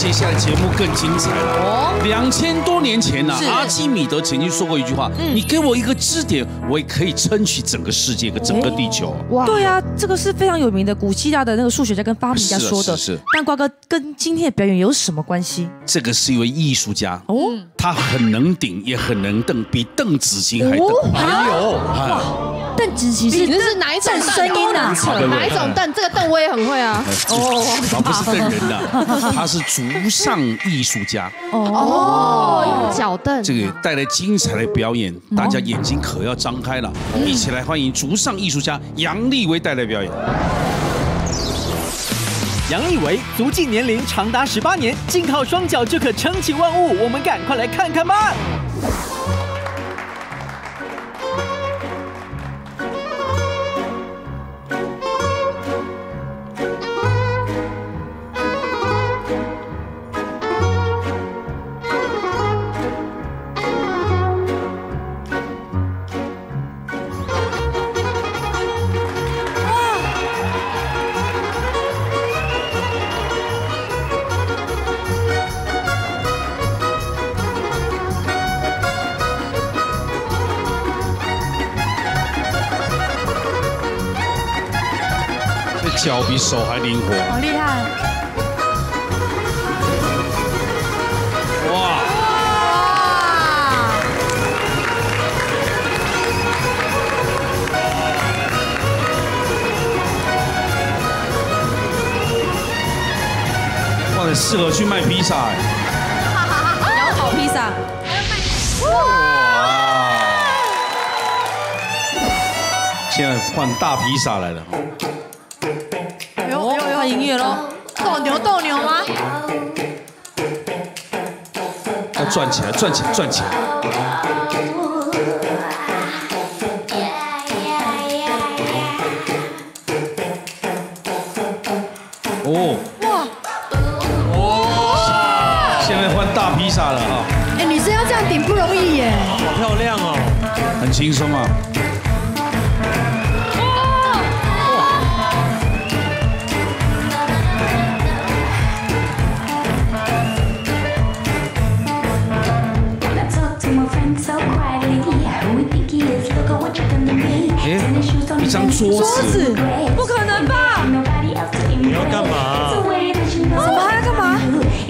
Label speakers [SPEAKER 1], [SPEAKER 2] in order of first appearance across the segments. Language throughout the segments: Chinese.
[SPEAKER 1] 接下来节目更精彩了。2000多年前呢，阿基米德曾经说过一句话：你给我一个支点，我也可以撑起整个世界和整个地球。
[SPEAKER 2] 哇，对啊，这个是非常有名的古希腊的那个数学家跟发明家说的。
[SPEAKER 1] 是。
[SPEAKER 2] 但瓜哥跟今天的表演有什么关系？
[SPEAKER 1] 这个是一位艺术家哦，他很能顶，也很能瞪，比邓紫棋还瞪。
[SPEAKER 3] 还有
[SPEAKER 2] 哇，邓紫棋是
[SPEAKER 4] 哪一种
[SPEAKER 2] 声音啊？
[SPEAKER 4] 哪一种瞪？这个瞪我也很会啊。
[SPEAKER 1] 哦，不是瞪人的，他是竹上艺术家。
[SPEAKER 4] 用脚蹬。
[SPEAKER 1] 这个带来精彩的表演，大家眼睛可要张开了，一起来欢迎竹上艺术家杨立维带来表演。
[SPEAKER 5] 杨立维足迹年龄长达18年，仅靠双脚就可撑起万物，我们赶快来看看吧。
[SPEAKER 1] 脚比手还灵活，
[SPEAKER 2] 好厉害！
[SPEAKER 1] 哇！哇，很适合去卖披萨哎！
[SPEAKER 2] 摇头披萨，
[SPEAKER 1] 哇！现在换大披萨来了。
[SPEAKER 2] 换音乐喽，斗牛吗？
[SPEAKER 1] 要转起来，转起来，转起来！哦，哇！现在换大披萨了哈。
[SPEAKER 4] 哎，女生要这样顶不容易耶。
[SPEAKER 3] 好漂亮哦，
[SPEAKER 1] 很轻松啊。一张桌子，
[SPEAKER 2] 不可能吧？
[SPEAKER 3] 你要干嘛？
[SPEAKER 2] 什么还要干嘛？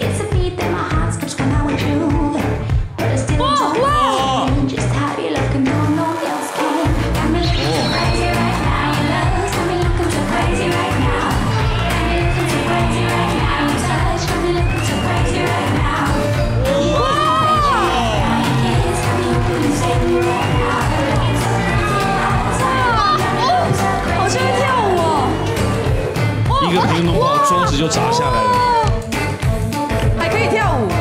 [SPEAKER 2] 哇！
[SPEAKER 1] 一个平弄好，桌子就砸下来了，
[SPEAKER 2] 还可以跳舞。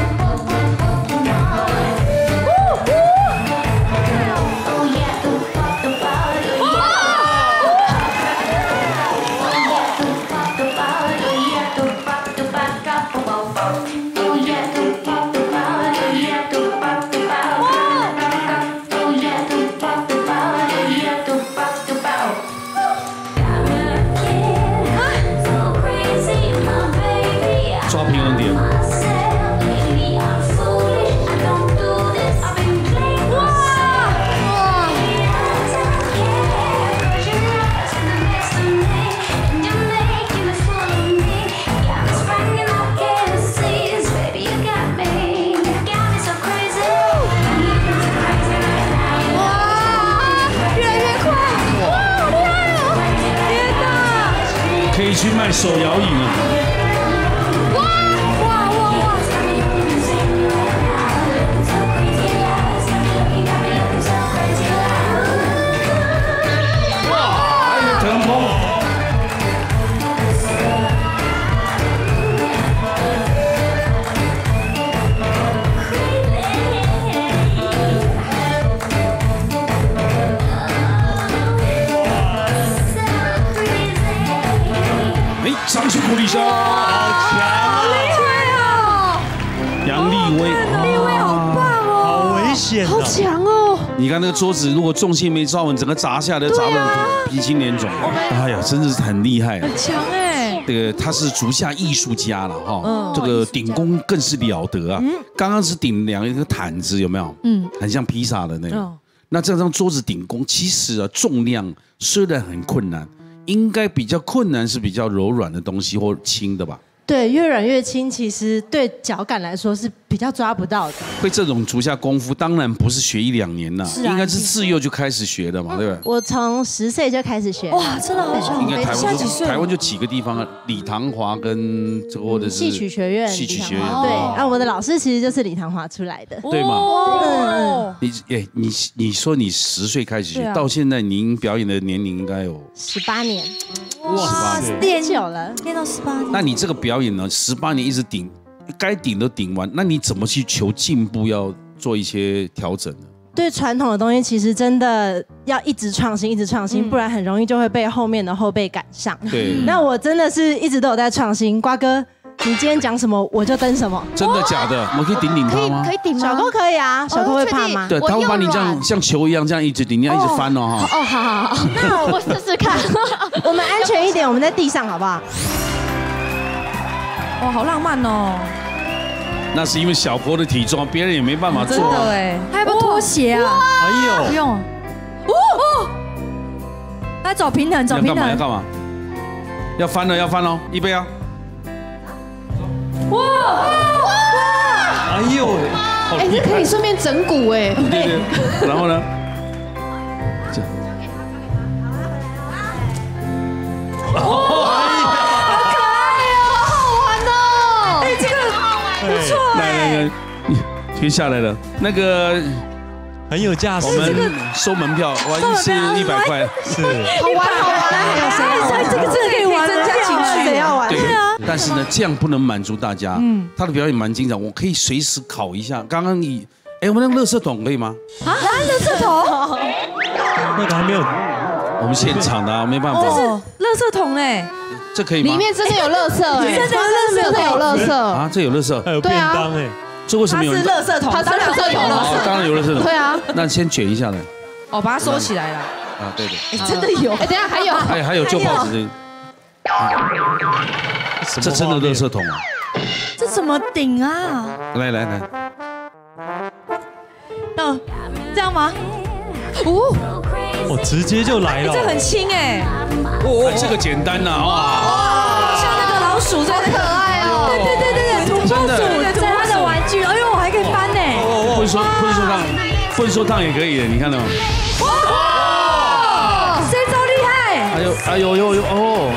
[SPEAKER 1] 抓平衡点。可以去卖手摇饮了。上去鼓励一下，好强，
[SPEAKER 2] 好厉害哦！
[SPEAKER 1] 杨立威，
[SPEAKER 2] 立威好棒哦，
[SPEAKER 3] 好危险，
[SPEAKER 2] 好强哦！
[SPEAKER 1] 你看那个桌子，如果重心没抓稳，整个砸下来，砸得鼻青脸肿。哎呀，真的是很厉害，
[SPEAKER 2] 很强哎！
[SPEAKER 1] 这个他是足下艺术家了哈，这个顶功更是了得啊。刚刚是顶一个毯子，有没有？很像披萨的那个。那这张桌子顶功，其实啊重量虽然很困难，应该比较困难是比较柔软的东西或轻的吧？
[SPEAKER 6] 对，越软越轻，其实对脚感来说是比较抓不到的。
[SPEAKER 1] 会这种足下功夫，当然不是学1-2年呐，应该是自幼就开始学的嘛，对不对？
[SPEAKER 6] 我从10岁就开始学。
[SPEAKER 2] 哇，真的好强！
[SPEAKER 1] 应该台湾就几个地方啊，李唐华跟这个或者是
[SPEAKER 6] 戏曲学院。
[SPEAKER 1] 戏曲学院
[SPEAKER 6] 对，啊，我的老师其实就是李唐华出来的，
[SPEAKER 1] 对吗？
[SPEAKER 2] 哦，
[SPEAKER 1] 你说你10岁开始学，到现在您表演的年龄应该有
[SPEAKER 6] 18年。
[SPEAKER 1] 哇，
[SPEAKER 6] 练久了，
[SPEAKER 2] 练到18年。
[SPEAKER 1] 那你这个表演呢，18年一直顶，该顶都顶完，那你怎么去求进步，要做一些调整呢？
[SPEAKER 6] 对传统的东西，其实真的要一直创新，一直创新，不然很容易就会被后面的后辈赶上。
[SPEAKER 1] 对，
[SPEAKER 6] 那我真的是一直都有在创新。瓜哥，你今天讲什么我就登什么。
[SPEAKER 1] 真的假的？我们可以顶顶他吗？
[SPEAKER 4] 可以顶吗？
[SPEAKER 6] 小哥可以啊，小哥会怕吗？
[SPEAKER 1] 对，他会把你这样像球一样这样一直顶，你要一直翻哦哈。
[SPEAKER 4] 哦，好，那我试试看。
[SPEAKER 6] 我们安全一点，我们在地上好不好？
[SPEAKER 2] 哇，好浪漫哦！
[SPEAKER 1] 那是因为小国的体重，别人也没办法做。
[SPEAKER 2] 真的哎，还要不要脱鞋啊？
[SPEAKER 3] 哎呦，
[SPEAKER 2] 不用。哦，来找平衡，找平衡。
[SPEAKER 1] 要干嘛？要翻了，要翻喽！预备啊！
[SPEAKER 2] 哇！
[SPEAKER 3] 哎呦，
[SPEAKER 4] 哎，这可以顺便整骨哎。
[SPEAKER 1] 对。然后呢？来，停下来了。那个
[SPEAKER 3] 很有价值。
[SPEAKER 1] 我们收门票，哇，是100块。
[SPEAKER 3] 是。
[SPEAKER 4] 好玩。
[SPEAKER 2] 这个可以玩，增加情绪，
[SPEAKER 6] 谁要玩？
[SPEAKER 1] 对啊。但是呢，这样不能满足大家。他的表演蛮精彩，我可以随时考一下。刚刚我们那个垃圾桶可以吗？
[SPEAKER 2] 啊，垃圾桶？
[SPEAKER 3] 那个还没有。
[SPEAKER 1] 我们现场的没办法。
[SPEAKER 2] 这是垃圾桶哎。
[SPEAKER 1] 这可以吗？
[SPEAKER 4] 里面真的有垃圾哎，真的有垃圾
[SPEAKER 1] 啊！这有垃圾，
[SPEAKER 3] 还有便当哎，
[SPEAKER 1] 这为什么有？
[SPEAKER 2] 它是垃圾桶，
[SPEAKER 4] 它当然有垃圾，
[SPEAKER 1] 当然有垃圾桶。
[SPEAKER 4] 对啊，
[SPEAKER 1] 那先卷一下来。
[SPEAKER 2] 哦，把它收起来了。
[SPEAKER 1] 啊，对的。
[SPEAKER 2] 哎，真的有。
[SPEAKER 4] 哎，等下还有。
[SPEAKER 1] 还有旧报纸的。这真的垃圾桶啊！
[SPEAKER 2] 这怎么顶啊？
[SPEAKER 1] 来。
[SPEAKER 2] 这样吗？
[SPEAKER 3] 哦，直接就来了。
[SPEAKER 2] 这很轻哎。
[SPEAKER 1] 这个简单呐，哇！
[SPEAKER 2] 像那个老鼠，
[SPEAKER 4] 好可爱哦。
[SPEAKER 2] 对，土拨鼠在他的玩具，哎呦，我还可以翻呢。
[SPEAKER 1] 混说烫也可以的，你看到吗？
[SPEAKER 2] 哇！谁招厉害？
[SPEAKER 1] 哎呦哦！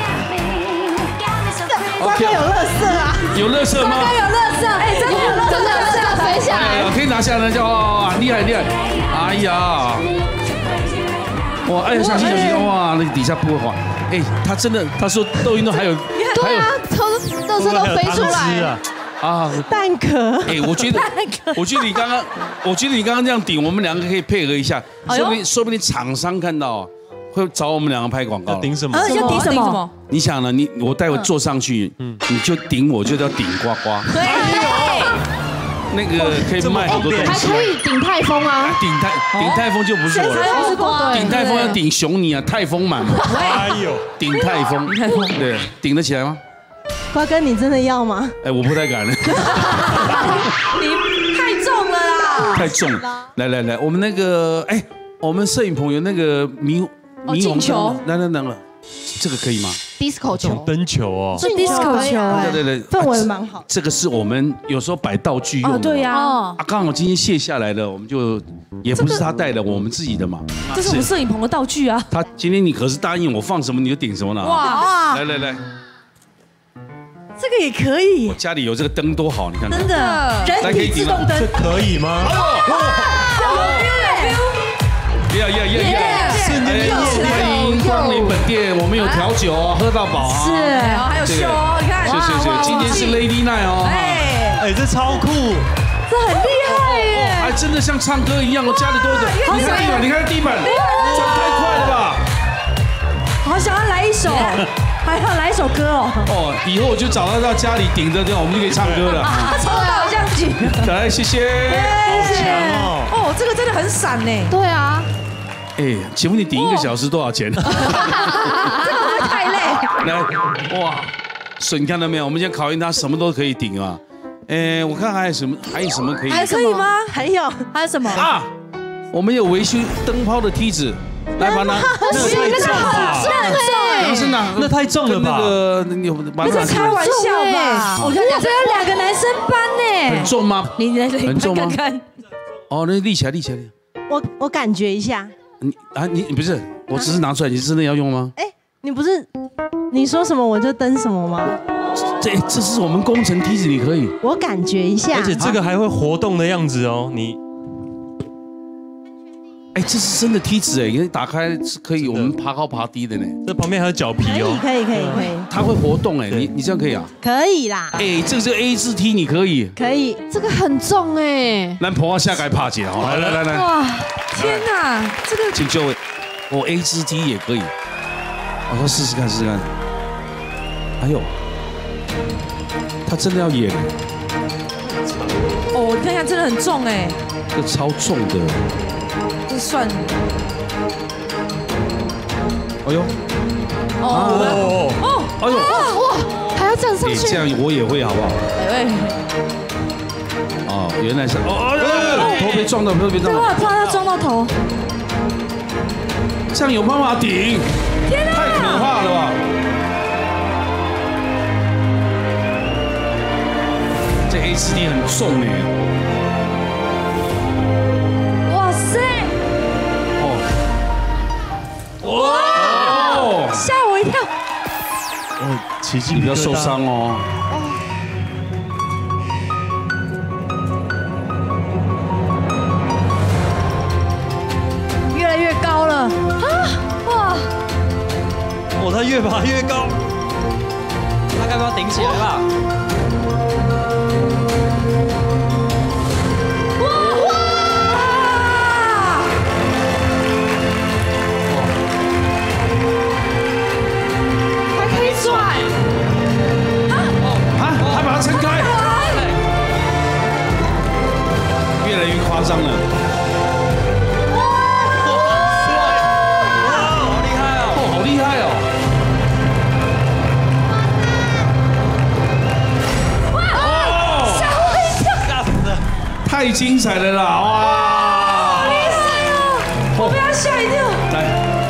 [SPEAKER 6] 瓜哥有垃圾啊！
[SPEAKER 1] 有垃圾吗？
[SPEAKER 2] 有垃圾，哎，真的有垃圾，
[SPEAKER 4] 真的飞下来，
[SPEAKER 1] 可以拿下来就哇，厉害！哎呀！哇，哎呀，小心！哇，那个底下不会滑。哎，他真的，他说窦运动还有，
[SPEAKER 4] 对啊，垃圾都飞出来
[SPEAKER 1] 啊，
[SPEAKER 6] 蛋壳。
[SPEAKER 1] 哎，我觉得你刚刚这样顶，我们两个可以配合一下，说不定厂商看到会找我们两个拍广告。
[SPEAKER 3] 顶什么？
[SPEAKER 2] 要顶什么？
[SPEAKER 1] 你想呢？我待会坐上去，你就顶我，就叫顶呱呱。
[SPEAKER 2] 对。
[SPEAKER 1] 那个可以卖好多东西，
[SPEAKER 4] 还可以顶泰丰啊！
[SPEAKER 1] 顶泰丰就不是我了，顶泰丰要顶熊你啊，泰丰满嘛。
[SPEAKER 3] 哎呦，
[SPEAKER 1] 顶泰丰，对，顶得起来吗？
[SPEAKER 6] 瓜哥，你真的要吗？
[SPEAKER 1] 哎，我不太敢了。
[SPEAKER 2] 你太重了啦！
[SPEAKER 1] 太重了，来，我们那个，我们摄影棚有那个霓虹球，来，这个可以吗
[SPEAKER 4] ？disco 球，
[SPEAKER 3] 灯球哦，
[SPEAKER 2] 是 disco 球，
[SPEAKER 1] 对，
[SPEAKER 6] 氛围蛮好。
[SPEAKER 1] 这个是我们有时候摆道具用的。
[SPEAKER 2] 对呀。
[SPEAKER 1] 刚好今天卸下来了，我们就也不是他带的，我们自己的嘛。
[SPEAKER 2] 这是我们摄影棚的道具啊。
[SPEAKER 1] 他今天你可是答应我放什么你就顶什么呢？哇！来，这
[SPEAKER 2] 个也可以。
[SPEAKER 1] 我家里有这个灯多好，你看。
[SPEAKER 2] 真的，人体自动灯，
[SPEAKER 3] 这可以吗？
[SPEAKER 1] 欢迎光临本店，我们有调酒哦，喝到饱啊。
[SPEAKER 2] 是，还有秀哦，你看。
[SPEAKER 1] 谢，今天是 Lady Night 哦。
[SPEAKER 3] 哎，这超酷，
[SPEAKER 2] 这很厉害耶，
[SPEAKER 1] 还真的像唱歌一样，我家里都有。你看地板，转太快了吧？
[SPEAKER 2] 好想要来一首，还要来一首歌哦。
[SPEAKER 1] 以后我就找到家里顶着这样，我们就可以唱歌了。
[SPEAKER 2] 抽到这样举。
[SPEAKER 1] 来，谢谢。
[SPEAKER 3] 好强哦。
[SPEAKER 2] 哦，这个真的很闪呢。
[SPEAKER 4] 对啊。
[SPEAKER 1] 哎，请问你顶1个小时多少钱？
[SPEAKER 2] 这个会太累。
[SPEAKER 1] 来，哇， 所以你看到没有？我们现在考验他什么都可以顶啊。我看还有什么可以？
[SPEAKER 2] 还可以吗？
[SPEAKER 6] 还有
[SPEAKER 2] 什么
[SPEAKER 1] 啊？我们有维修灯泡的梯子，来把它。
[SPEAKER 3] 那个太重了，
[SPEAKER 1] 杨生啊，
[SPEAKER 3] 那太重了吧？
[SPEAKER 1] 那个你把它
[SPEAKER 2] 开玩笑吧？我看这有2个男生搬呢，
[SPEAKER 1] 很重吗？
[SPEAKER 2] 你
[SPEAKER 1] 很重吗？
[SPEAKER 2] 看。
[SPEAKER 1] 哦，那立起来。
[SPEAKER 6] 我感觉一下。
[SPEAKER 1] 你不是，我只是拿出来，你真的要用吗？
[SPEAKER 6] 你不是你说什么我就登什么吗？
[SPEAKER 1] 这是我们工程梯子，你可以。
[SPEAKER 6] 我感觉一下，
[SPEAKER 3] 而且这个还会活动的样子哦，你。
[SPEAKER 1] 这是真的梯子你打开是可以，我们爬高爬低的呢。
[SPEAKER 3] 这旁边还有脚皮哦。
[SPEAKER 6] 可以。
[SPEAKER 1] 它会活动你这样可以啊？
[SPEAKER 6] 可以啦。
[SPEAKER 1] 这个是 A 字梯，你可以。
[SPEAKER 6] 可以，
[SPEAKER 4] 这个很重
[SPEAKER 1] 咱婆下该爬起来，来。
[SPEAKER 2] 哇，天哪，这个
[SPEAKER 1] 请就位，A 字梯也可以。我说试试看。哎呦，他真的要演。
[SPEAKER 2] 你看看，真的很重
[SPEAKER 1] 这超重的。
[SPEAKER 2] 这算了。
[SPEAKER 1] 哎呦，哎呦，
[SPEAKER 4] 哇，还要这样上去？
[SPEAKER 1] 这样我也会好不好？原来是头被撞到，
[SPEAKER 2] 对，我怕他撞到头。
[SPEAKER 1] 这样有办法顶？
[SPEAKER 2] 天哪，
[SPEAKER 1] 太可怕了吧！这 A4D 很重
[SPEAKER 2] 哇塞！哇！吓我一跳！
[SPEAKER 3] 奇迹，
[SPEAKER 1] 你不要受伤哦。
[SPEAKER 2] 越来越高了哇！
[SPEAKER 3] 他越爬越高，
[SPEAKER 5] 他该不要顶起来吧？
[SPEAKER 1] 还把它撑开，越来越夸张了。
[SPEAKER 5] 好厉害哦！
[SPEAKER 1] 好厉害哦！
[SPEAKER 2] 吓我一跳！
[SPEAKER 1] 太精彩了啦！哇！
[SPEAKER 2] 好厉害哦！我被他吓一跳。
[SPEAKER 1] 来，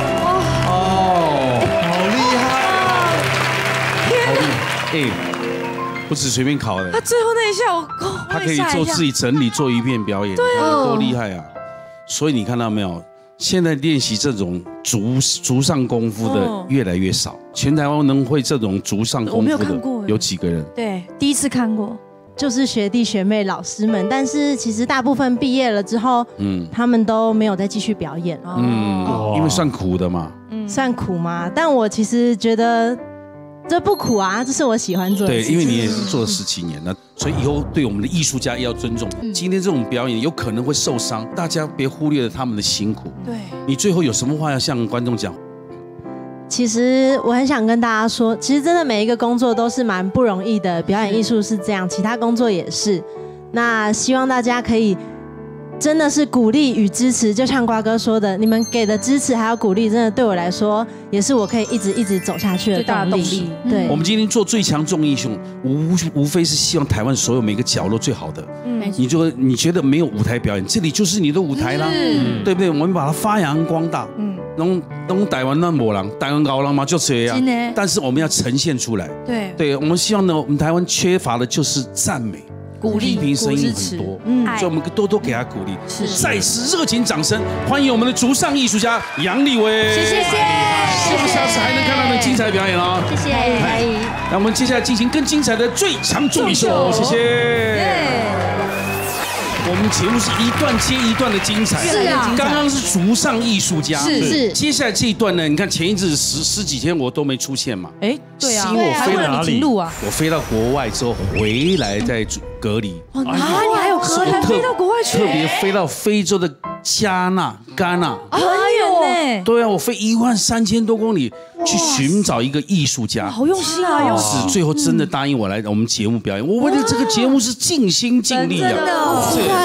[SPEAKER 3] 好厉害！
[SPEAKER 2] 天哪！
[SPEAKER 1] 不是随便考的。
[SPEAKER 2] 他最后那一下，
[SPEAKER 1] 他可以做自己整理，做一遍表演，对啊，多厉害啊！所以你看到没有？现在练习这种竹上功夫的越来越少，全台湾能会这种竹上功夫的有几个人？
[SPEAKER 2] 对，第一次看过，
[SPEAKER 6] 就是学弟学妹老师们，但是其实大部分毕业了之后，他们都没有再继续表演，
[SPEAKER 1] 因为算苦的嘛，
[SPEAKER 6] 算苦吗？但我其实觉得。这不苦啊，这是我喜欢做的事情。
[SPEAKER 1] 对，因为你也是做了17年了，所以以后对我们的艺术家也要尊重。今天这种表演有可能会受伤，大家别忽略了他们的辛苦。
[SPEAKER 2] 对，
[SPEAKER 1] 你最后有什么话要向观众讲？
[SPEAKER 6] 其实我很想跟大家说，其实真的每一个工作都是蛮不容易的，表演艺术是这样，其他工作也是。那希望大家可以真的是鼓励与支持，就像瓜哥说的，你们给的支持还有鼓励，真的对我来说也是我可以一直走下去的动力。对，
[SPEAKER 1] 我们今天做最强众英雄，无非是希望台湾所有每个角落最好的。你觉得没有舞台表演，这里就是你的舞台啦，对不对？我们把它发扬光大。弄台湾那某人，台湾高人嘛就这样。但是我们要呈现出来。对，我们希望呢，我们台湾缺乏的就是赞美。
[SPEAKER 2] 鼓励、
[SPEAKER 1] 批评声音很多，所以我们多多给他鼓励。再次热情掌声，欢迎我们的竹上艺术家杨立威。
[SPEAKER 2] 谢谢，
[SPEAKER 1] 希望下次还能看到你精彩的表演哦。
[SPEAKER 6] 谢谢，
[SPEAKER 1] 那我们接下来进行更精彩的最强助理秀，谢谢。我们节目是一段接一段的精彩，
[SPEAKER 2] 是啊。
[SPEAKER 1] 刚刚是竹上艺术家，
[SPEAKER 2] 是。
[SPEAKER 1] 接下来这一段呢，你看前一阵十几天我都没出现嘛，
[SPEAKER 2] 对啊，
[SPEAKER 1] 是因为我飞
[SPEAKER 2] 到哪里？
[SPEAKER 1] 我飞到国外之后回来再隔离。
[SPEAKER 2] 你还有隔离，飞到国外去？
[SPEAKER 1] 特别飞到非洲的戛纳，
[SPEAKER 2] 很远呢。
[SPEAKER 1] 对啊，我飞13000多公里去寻找一个艺术家，
[SPEAKER 2] 好用心啊！
[SPEAKER 1] 是最后真的答应我来我们节目表演。我为了这个节目是尽心尽力啊，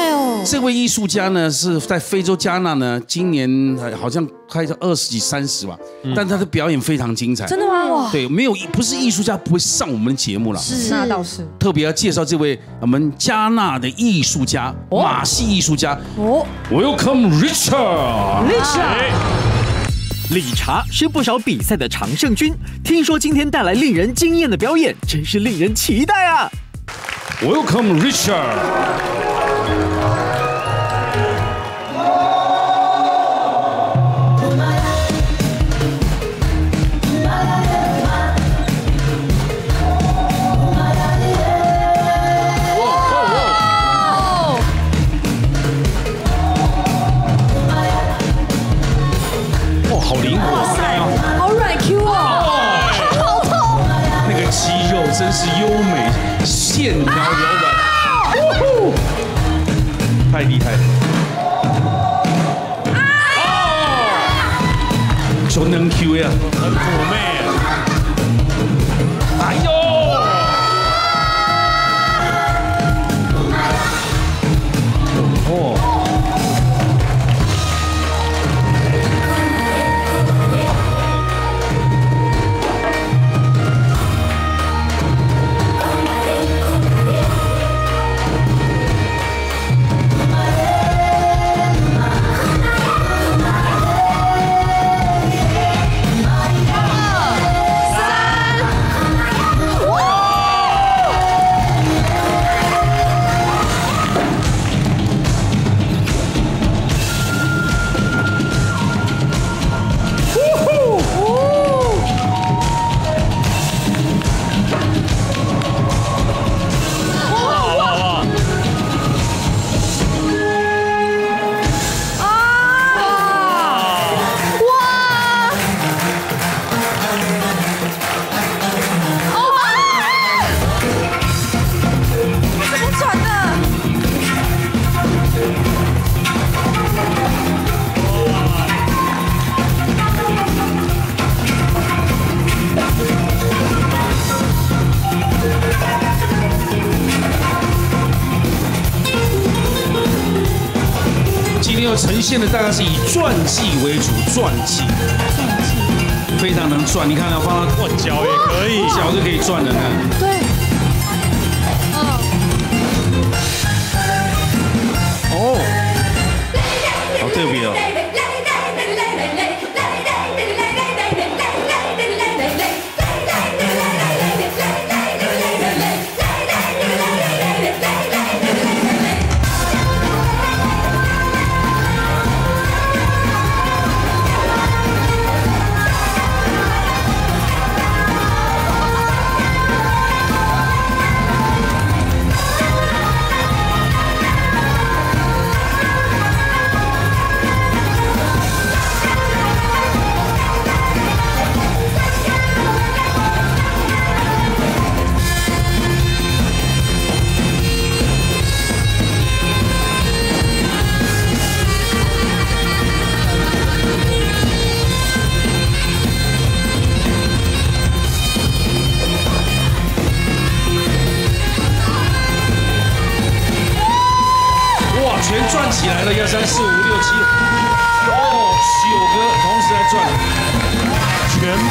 [SPEAKER 1] 这位艺术家呢是在非洲加纳呢，今年好像开到20几30吧，但他的表演非常精彩。
[SPEAKER 2] 真的吗？哇，
[SPEAKER 1] 对，不是艺术家不会上我们的节目了。
[SPEAKER 2] 是，那倒是。
[SPEAKER 1] 特别要介绍这位我们加纳的艺术家，马戏艺术家。哦 ，Welcome Richard。
[SPEAKER 5] 理查是不少比赛的常胜军，听说今天带来令人惊艳的表演，真是令人期待啊
[SPEAKER 1] ！Welcome Richard。好灵活！哇塞，
[SPEAKER 2] 好软 Q 哦，好痛！
[SPEAKER 1] 那个肌肉真是优美，线条柔软，太厉害了！就能 Q 呀，很妩媚。哎呦！哦。呈现的大概是以转技为主，转技非常能转。你看，要帮他
[SPEAKER 3] 脚也可以，
[SPEAKER 1] 脚就可以转了，看。
[SPEAKER 2] 对。
[SPEAKER 1] 哦，好特别哦。全转起来了，1、2、3、4、5、6、7，哦，9个同时在转，全部。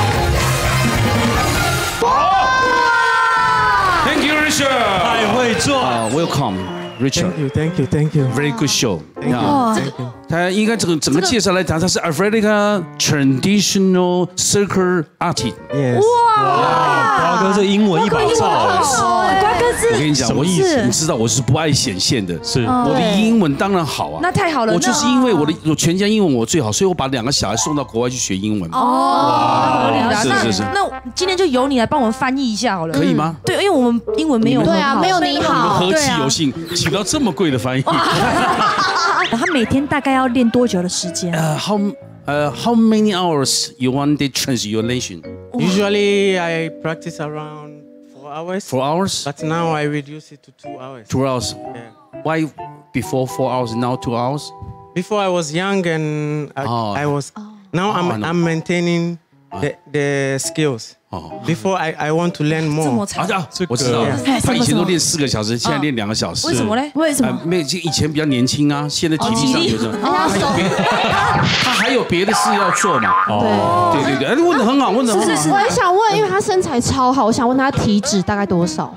[SPEAKER 1] 好 ，Thank you, Richard，
[SPEAKER 3] 太会转。
[SPEAKER 1] Welcome, Richard.
[SPEAKER 3] Thank you.
[SPEAKER 1] Very good show.
[SPEAKER 3] Thank you.
[SPEAKER 1] 他应该整个介绍来讲，他是 Africa Traditional Circle Artist。
[SPEAKER 3] Yes。哇，瓜哥这英文一把照。
[SPEAKER 2] 瓜哥是，
[SPEAKER 1] 我跟你讲，你知道我是不爱显现的，
[SPEAKER 3] 是
[SPEAKER 1] 我的英文当然好啊。
[SPEAKER 2] 那太好了，
[SPEAKER 1] 我就是因为我全家英文我最好，所以我把2个小孩送到国外去学英文。
[SPEAKER 2] 哦，
[SPEAKER 1] 是。
[SPEAKER 2] 那今天就由你来帮我们翻译一下好了，
[SPEAKER 1] 可以吗？
[SPEAKER 2] 对，因为我们英文没有，
[SPEAKER 4] 对啊，没有你好，
[SPEAKER 1] 何其有幸，请到这么贵的翻译。
[SPEAKER 2] 他每天大概要练多久的时间
[SPEAKER 1] ？How many hours you want the translation?
[SPEAKER 7] Usually I practice around 4 hours.
[SPEAKER 1] 4 hours?
[SPEAKER 7] But now I reduce it to 2 hours.
[SPEAKER 1] 2 hours.
[SPEAKER 7] Yeah.
[SPEAKER 1] Why before 4 hours, now 2 hours?
[SPEAKER 7] Before I was young and I was. Now I'm maintaining the skills. Before I want to learn
[SPEAKER 2] 这么
[SPEAKER 7] more.
[SPEAKER 2] 长，
[SPEAKER 1] 我知道，他以前都练4个小时，现在练2个小时。
[SPEAKER 2] 为什么嘞？为什么？
[SPEAKER 1] 没，以前比较年轻啊，现在体力上有什么？他还有别的事要做嘛？对，哎，问得很好，问得很好。
[SPEAKER 4] 我很想问，因为他身材超好，我想问他体脂大概多少？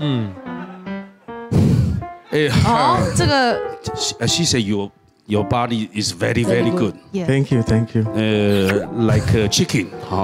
[SPEAKER 2] 这个
[SPEAKER 1] She said your body is very very good.
[SPEAKER 7] Thank you.
[SPEAKER 1] Like chicken. 好。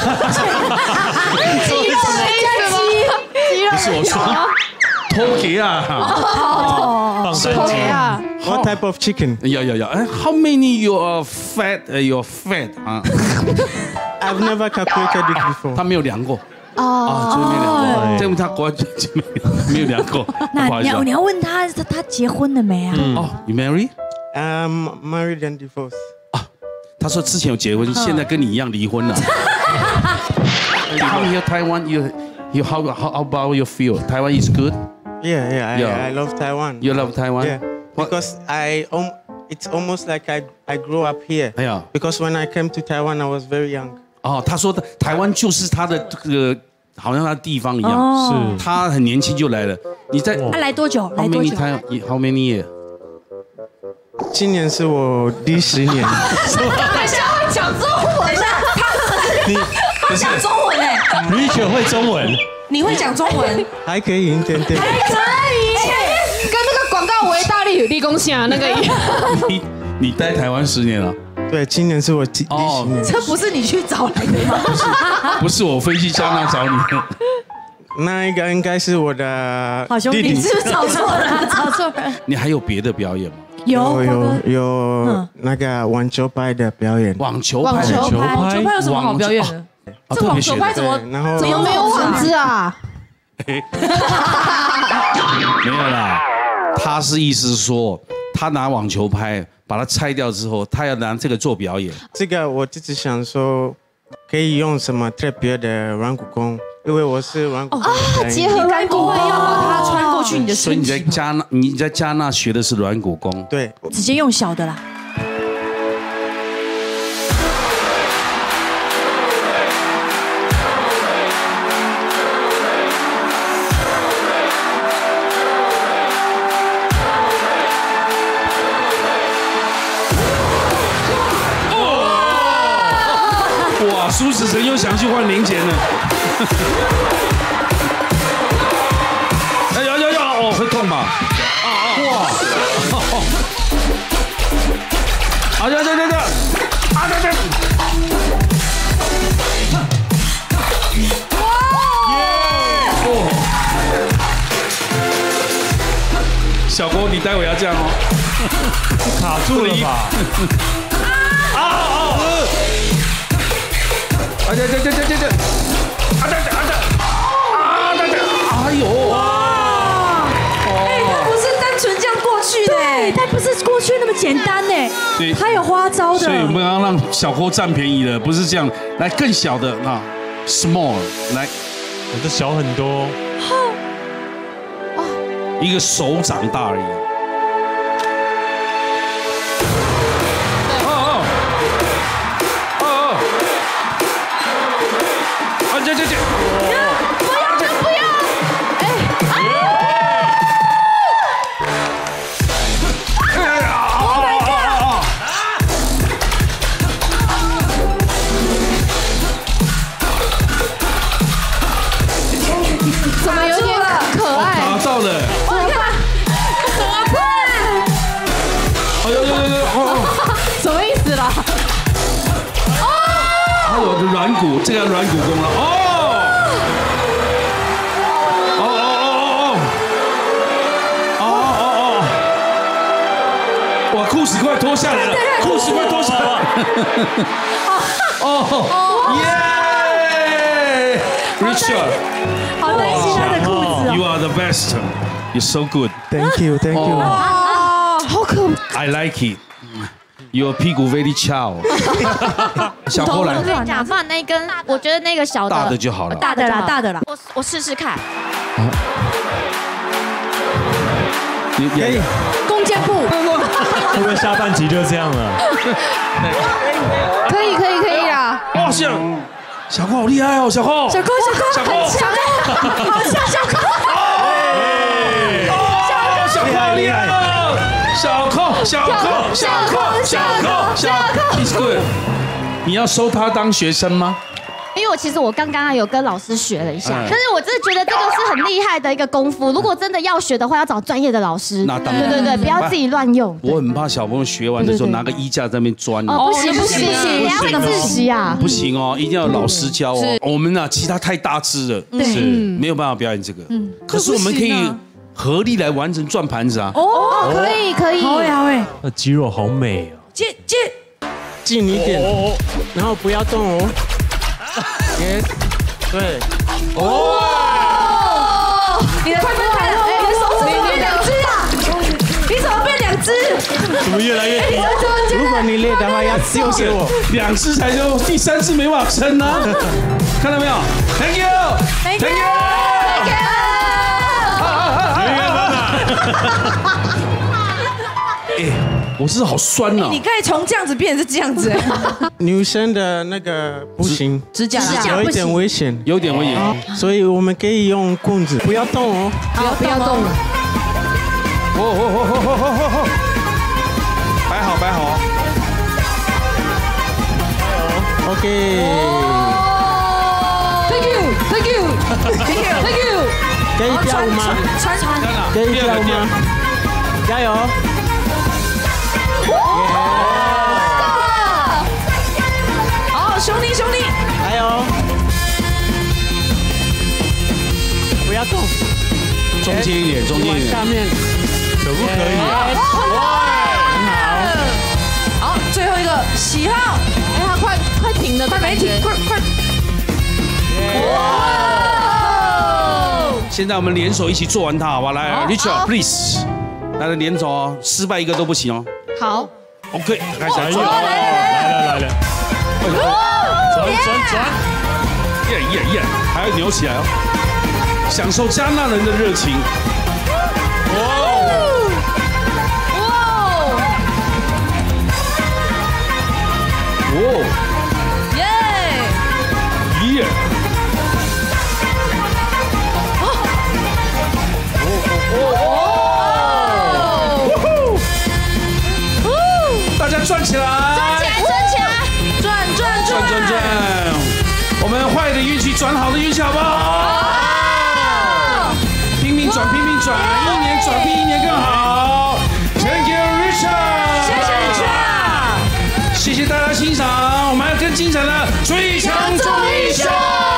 [SPEAKER 1] 不是我说，偷给啊。
[SPEAKER 3] 放山鸡啊。
[SPEAKER 7] What type of chicken?
[SPEAKER 1] 要。哎 ，How many your fat? Your fat 啊
[SPEAKER 7] I've never calculated it before.
[SPEAKER 1] 他没有量过。就是没有量过。这他国就没有量过。
[SPEAKER 2] 那你要问他结婚了没啊
[SPEAKER 1] ？You married?
[SPEAKER 7] I'm married and divorced.
[SPEAKER 1] 他说之前有结婚，现在跟你一样离婚了。Come here, Taiwan. You how about you feel? Taiwan is good.
[SPEAKER 7] Yeah. I love Taiwan.
[SPEAKER 1] You love Taiwan?
[SPEAKER 7] Yeah. Because it's almost like I grew up here. Because when I came to Taiwan, I was very young.
[SPEAKER 1] 他说的台湾就是他的这个，好像他的地方一样。是。他很年轻就来了。你在？
[SPEAKER 2] 他来多久
[SPEAKER 1] ？How many years?
[SPEAKER 7] 今年是我第10年。
[SPEAKER 2] 等一下会讲中文啊！你讲中文哎
[SPEAKER 3] ，Richard 会中文，
[SPEAKER 2] 你会讲中文？
[SPEAKER 7] 还可以一点点。
[SPEAKER 2] 还可以，
[SPEAKER 4] 跟那个广告维大利立功下那个一样。
[SPEAKER 1] 你待台湾10年了？
[SPEAKER 7] 对，今年是我第10年。
[SPEAKER 2] 这不是你去找来的吗？
[SPEAKER 1] 不是我飞去加拿大找你。
[SPEAKER 7] 那一个应该是我的
[SPEAKER 2] 好兄弟，你是不是找错了？找错了。
[SPEAKER 1] 你还有别的表演吗？
[SPEAKER 7] 有那个网球拍的表演。
[SPEAKER 1] 网球拍
[SPEAKER 2] 有什么好表演的？这网球拍怎么
[SPEAKER 4] 没有网子啊？
[SPEAKER 1] 没有啦，他是意思说，他拿网球拍把它拆掉之后，他要拿这个做表演。
[SPEAKER 7] 这个我自己想说，可以用什么特别的软骨功？因为我是软骨功
[SPEAKER 4] 结合软骨功
[SPEAKER 2] 要把它穿过去你的身体。
[SPEAKER 1] 所以你在加纳学的是软骨功。
[SPEAKER 7] 对，
[SPEAKER 2] 直接用小的啦。
[SPEAKER 1] 哇，苏子成又想去换零钱了。要，会痛吧？哇！小郭，你待会要这样哦。
[SPEAKER 3] 卡住了吧？
[SPEAKER 1] 哎呦！哇！
[SPEAKER 2] 它不是单纯这样过去的，它不是过去那么简单呢，它有花招的。
[SPEAKER 1] 所以我们刚刚让小郭占便宜了，不是这样，来更小的啊 ，small， 来，
[SPEAKER 3] 我的小很多，
[SPEAKER 1] 一个手掌大而已。软骨，这个软骨功了哇，裤子快脱下来了，裤子快脱下来了。耶 ，Richard，
[SPEAKER 2] 好担心他的裤子。
[SPEAKER 1] You are the best. You're so good.
[SPEAKER 7] Thank you.
[SPEAKER 4] 好可
[SPEAKER 1] 爱。I like it. Your 屁股 very 翘。小郭来，
[SPEAKER 8] 我跟你讲，放那根，我觉得那个小的
[SPEAKER 1] 大的就好了，
[SPEAKER 2] 大的啦。
[SPEAKER 8] 我试试看。
[SPEAKER 1] 你可以
[SPEAKER 2] 弓箭步，
[SPEAKER 3] 会不会下半集就这样了？
[SPEAKER 4] 可以啦。
[SPEAKER 1] 哇， 小寇好厉害哦，小寇，
[SPEAKER 2] 小寇很强哎，好像小寇，
[SPEAKER 1] 小寇厉害哦，小寇 ，It's good。你要收他当学生吗？
[SPEAKER 8] 因为其实我刚刚有跟老师学了一下，可是我真的觉得这个是很厉害的一个功夫。如果真的要学的话，要找专业的老师。
[SPEAKER 1] 那当然，
[SPEAKER 8] 对，不要自己乱用。
[SPEAKER 1] 我很怕小朋友学完的时候拿个衣架在那边钻。
[SPEAKER 8] 哦，不行，人家会自习啊。
[SPEAKER 1] 不行哦，一定要有老师教哦。我们啊，其他太大只了，是没有办法表演这个。可是我们可以合力来完成转盘子啊。
[SPEAKER 8] 哦，可以。
[SPEAKER 2] 好哎，
[SPEAKER 3] 那肌肉好美哦。
[SPEAKER 7] 近一点，然后不要动哦。对。
[SPEAKER 2] 哦！你的快变了，你的手指怎么变2只啊？你怎么变2只？
[SPEAKER 3] 怎么越来越低？
[SPEAKER 7] 如果你累的话，要救救我。
[SPEAKER 1] 2只才就第3次没法撑啊！看到没有 ？Thank you，Thank you，Thank you。我是好酸呐！
[SPEAKER 2] 你可以从这样子变成这样子。
[SPEAKER 7] 女生的那个不行，
[SPEAKER 2] 指甲
[SPEAKER 7] 有一点危险，
[SPEAKER 1] 有点危险，
[SPEAKER 7] 所以我们可以用棍子，不要动哦，
[SPEAKER 2] 不要动。
[SPEAKER 1] 摆好。
[SPEAKER 7] OK。
[SPEAKER 2] Thank you。
[SPEAKER 7] 可以跳舞吗？可以跳舞吗？加油！
[SPEAKER 2] 好，兄弟，
[SPEAKER 7] 加油！不要动，
[SPEAKER 1] 中间一点，
[SPEAKER 7] 下面
[SPEAKER 3] 可不可以啊？
[SPEAKER 2] 好，最后一个喜好，
[SPEAKER 4] 他快停了，
[SPEAKER 2] 快没停，快！
[SPEAKER 1] 现在我们联手一起做完它，好吧？来 ，Richard please， 来联手哦，失败一个都不行哦。
[SPEAKER 8] 好
[SPEAKER 1] ，OK， 开始做。
[SPEAKER 3] 来了，转，
[SPEAKER 1] 耶，还要扭起来哦，享受加纳人的热情。耶！大家转起来！转！我们坏的运气转好的运气，好不好？拼命转，一年转比一年更好。Thank you, Richard。谢谢大家欣赏，我们还有更精彩的最强综艺秀。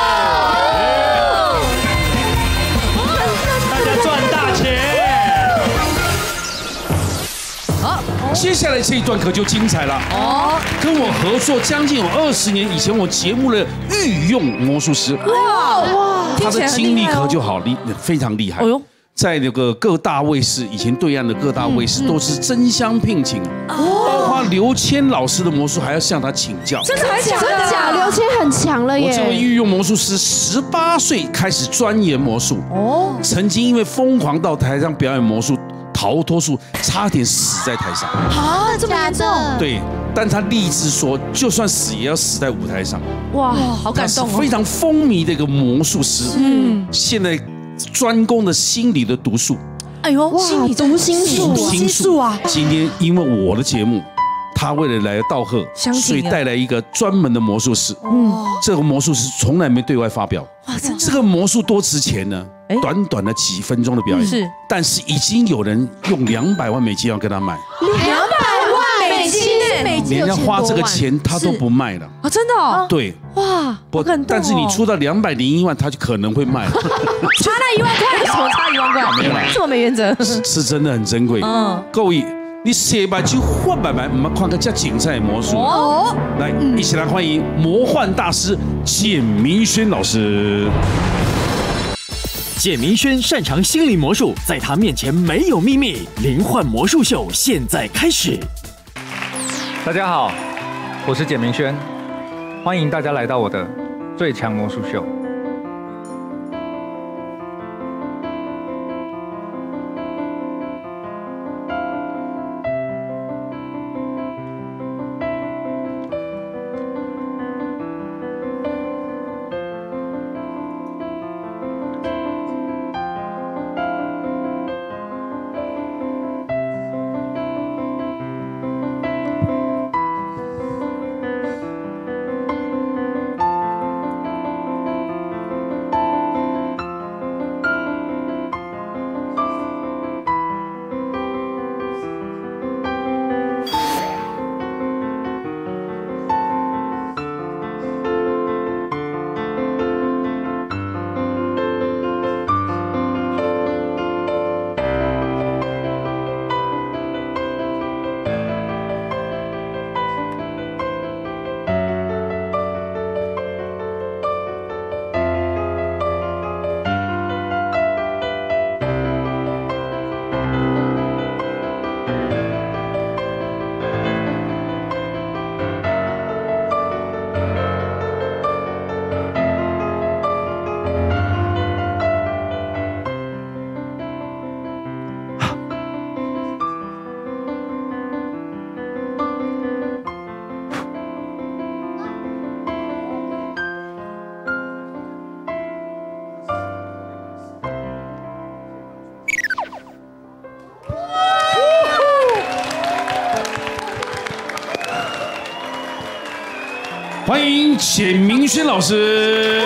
[SPEAKER 3] 大家赚大钱。
[SPEAKER 2] 好，
[SPEAKER 1] 接下来这一段可就精彩了哦！跟我合作将近有20年，以前我节目的御用魔术师，哇，他的经历可就好非常厉害。在那个各大卫视，以前对岸的各大卫视都是争相聘请，包括刘谦老师的魔术还要向他请教。
[SPEAKER 2] 真的假？
[SPEAKER 4] 刘谦很强了耶！
[SPEAKER 1] 我这位御用魔术师18岁开始钻研魔术，曾经因为疯狂到台上表演魔术逃脱术，差点死在台上。
[SPEAKER 2] 啊，这么严重？
[SPEAKER 1] 对，但他立志说，就算死也要死在舞台上。
[SPEAKER 2] 哇，好感动哦！
[SPEAKER 1] 他是非常风靡的一个魔术师。现在专攻的心理的毒术。
[SPEAKER 2] 哎呦，读心术啊！
[SPEAKER 1] 今天因为我的节目，他为了来道贺，所以带来一个专门的魔术师。这个魔术师从来没对外发表。这个魔术多值钱呢？短短的几分钟的表演，但是已经有人用200万美金要跟他买。
[SPEAKER 2] 200万美金，
[SPEAKER 1] 连要花这个钱他都不卖了
[SPEAKER 2] 啊！真的哦？
[SPEAKER 1] 对，
[SPEAKER 2] 哇，不，
[SPEAKER 1] 但是你出到201万，他就可能会卖了。
[SPEAKER 2] 差那1万块，什么差1万块？
[SPEAKER 1] 没有，
[SPEAKER 2] 这么没原则，
[SPEAKER 1] 是真的很珍贵。各位，你写吧就换白白，我们看个叫精彩魔术。来，一起来欢迎魔幻大师简明轩老师。
[SPEAKER 5] 简明轩擅长心理魔术，在他面前没有秘密。灵幻魔术秀现在开始。
[SPEAKER 9] 大家好，我是简明轩，欢迎大家来到我的最强魔术秀。
[SPEAKER 1] 欢迎简明轩老师。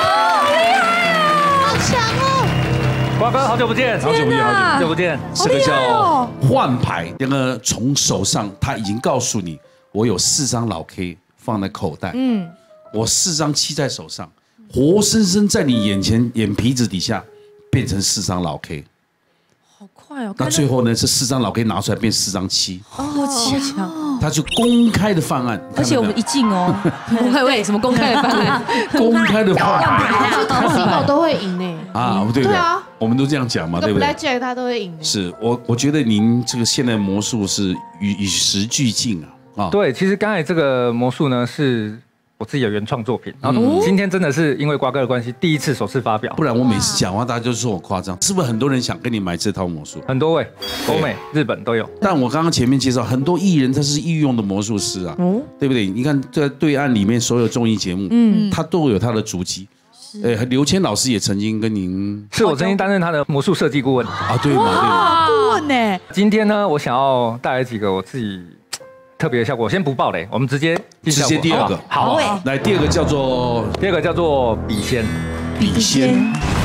[SPEAKER 2] 好强哦！
[SPEAKER 9] 瓜哥，好久不见，
[SPEAKER 1] 好久不见，
[SPEAKER 9] 好久不见。
[SPEAKER 1] 这个叫换牌，那个从手上他已经告诉你，我有4张老 K 放在口袋，我4张7在手上，活生生在你眼前眼皮子底下变成4张老 K。
[SPEAKER 2] 好快哦！
[SPEAKER 1] 那最后呢，这4张老 K 拿出来变4张7，
[SPEAKER 2] 好强！
[SPEAKER 1] 他就公开的犯案，
[SPEAKER 2] 而且我们一进哦，公开为什么公开的犯案？
[SPEAKER 1] 公开的换牌，
[SPEAKER 4] 去淘金宝都会赢呢。
[SPEAKER 1] 啊，对不对？我们都这样讲嘛，对不对
[SPEAKER 4] ？Blackjack 他都会赢。
[SPEAKER 1] 是我觉得您这个现在魔术是与时俱进啊。
[SPEAKER 9] 对，其实刚才这个魔术呢是我自己的原创作品，然后今天真的是因为瓜哥的关系，第一次首次发表。
[SPEAKER 1] 不然我每次讲话，大家就说我夸张，是不是很多人想跟你买这套魔术？
[SPEAKER 9] 很多位，欧美、日本都有。
[SPEAKER 1] 但我刚刚前面介绍，很多艺人他是御用的魔术师啊，对不对？你看在对岸里面所有综艺节目，他都有他的足迹。刘谦老师也曾经跟您，
[SPEAKER 9] 是我曾经担任他的魔术设计顾问
[SPEAKER 1] 啊，对嘛？
[SPEAKER 2] 顾问呢？
[SPEAKER 9] 今天呢，我想要带来几个我自己特别的效果，我先不爆雷，我们直接进效果。
[SPEAKER 1] 直接第二个，
[SPEAKER 9] 好，
[SPEAKER 1] 来第二个叫做
[SPEAKER 9] 笔仙。
[SPEAKER 1] 笔仙。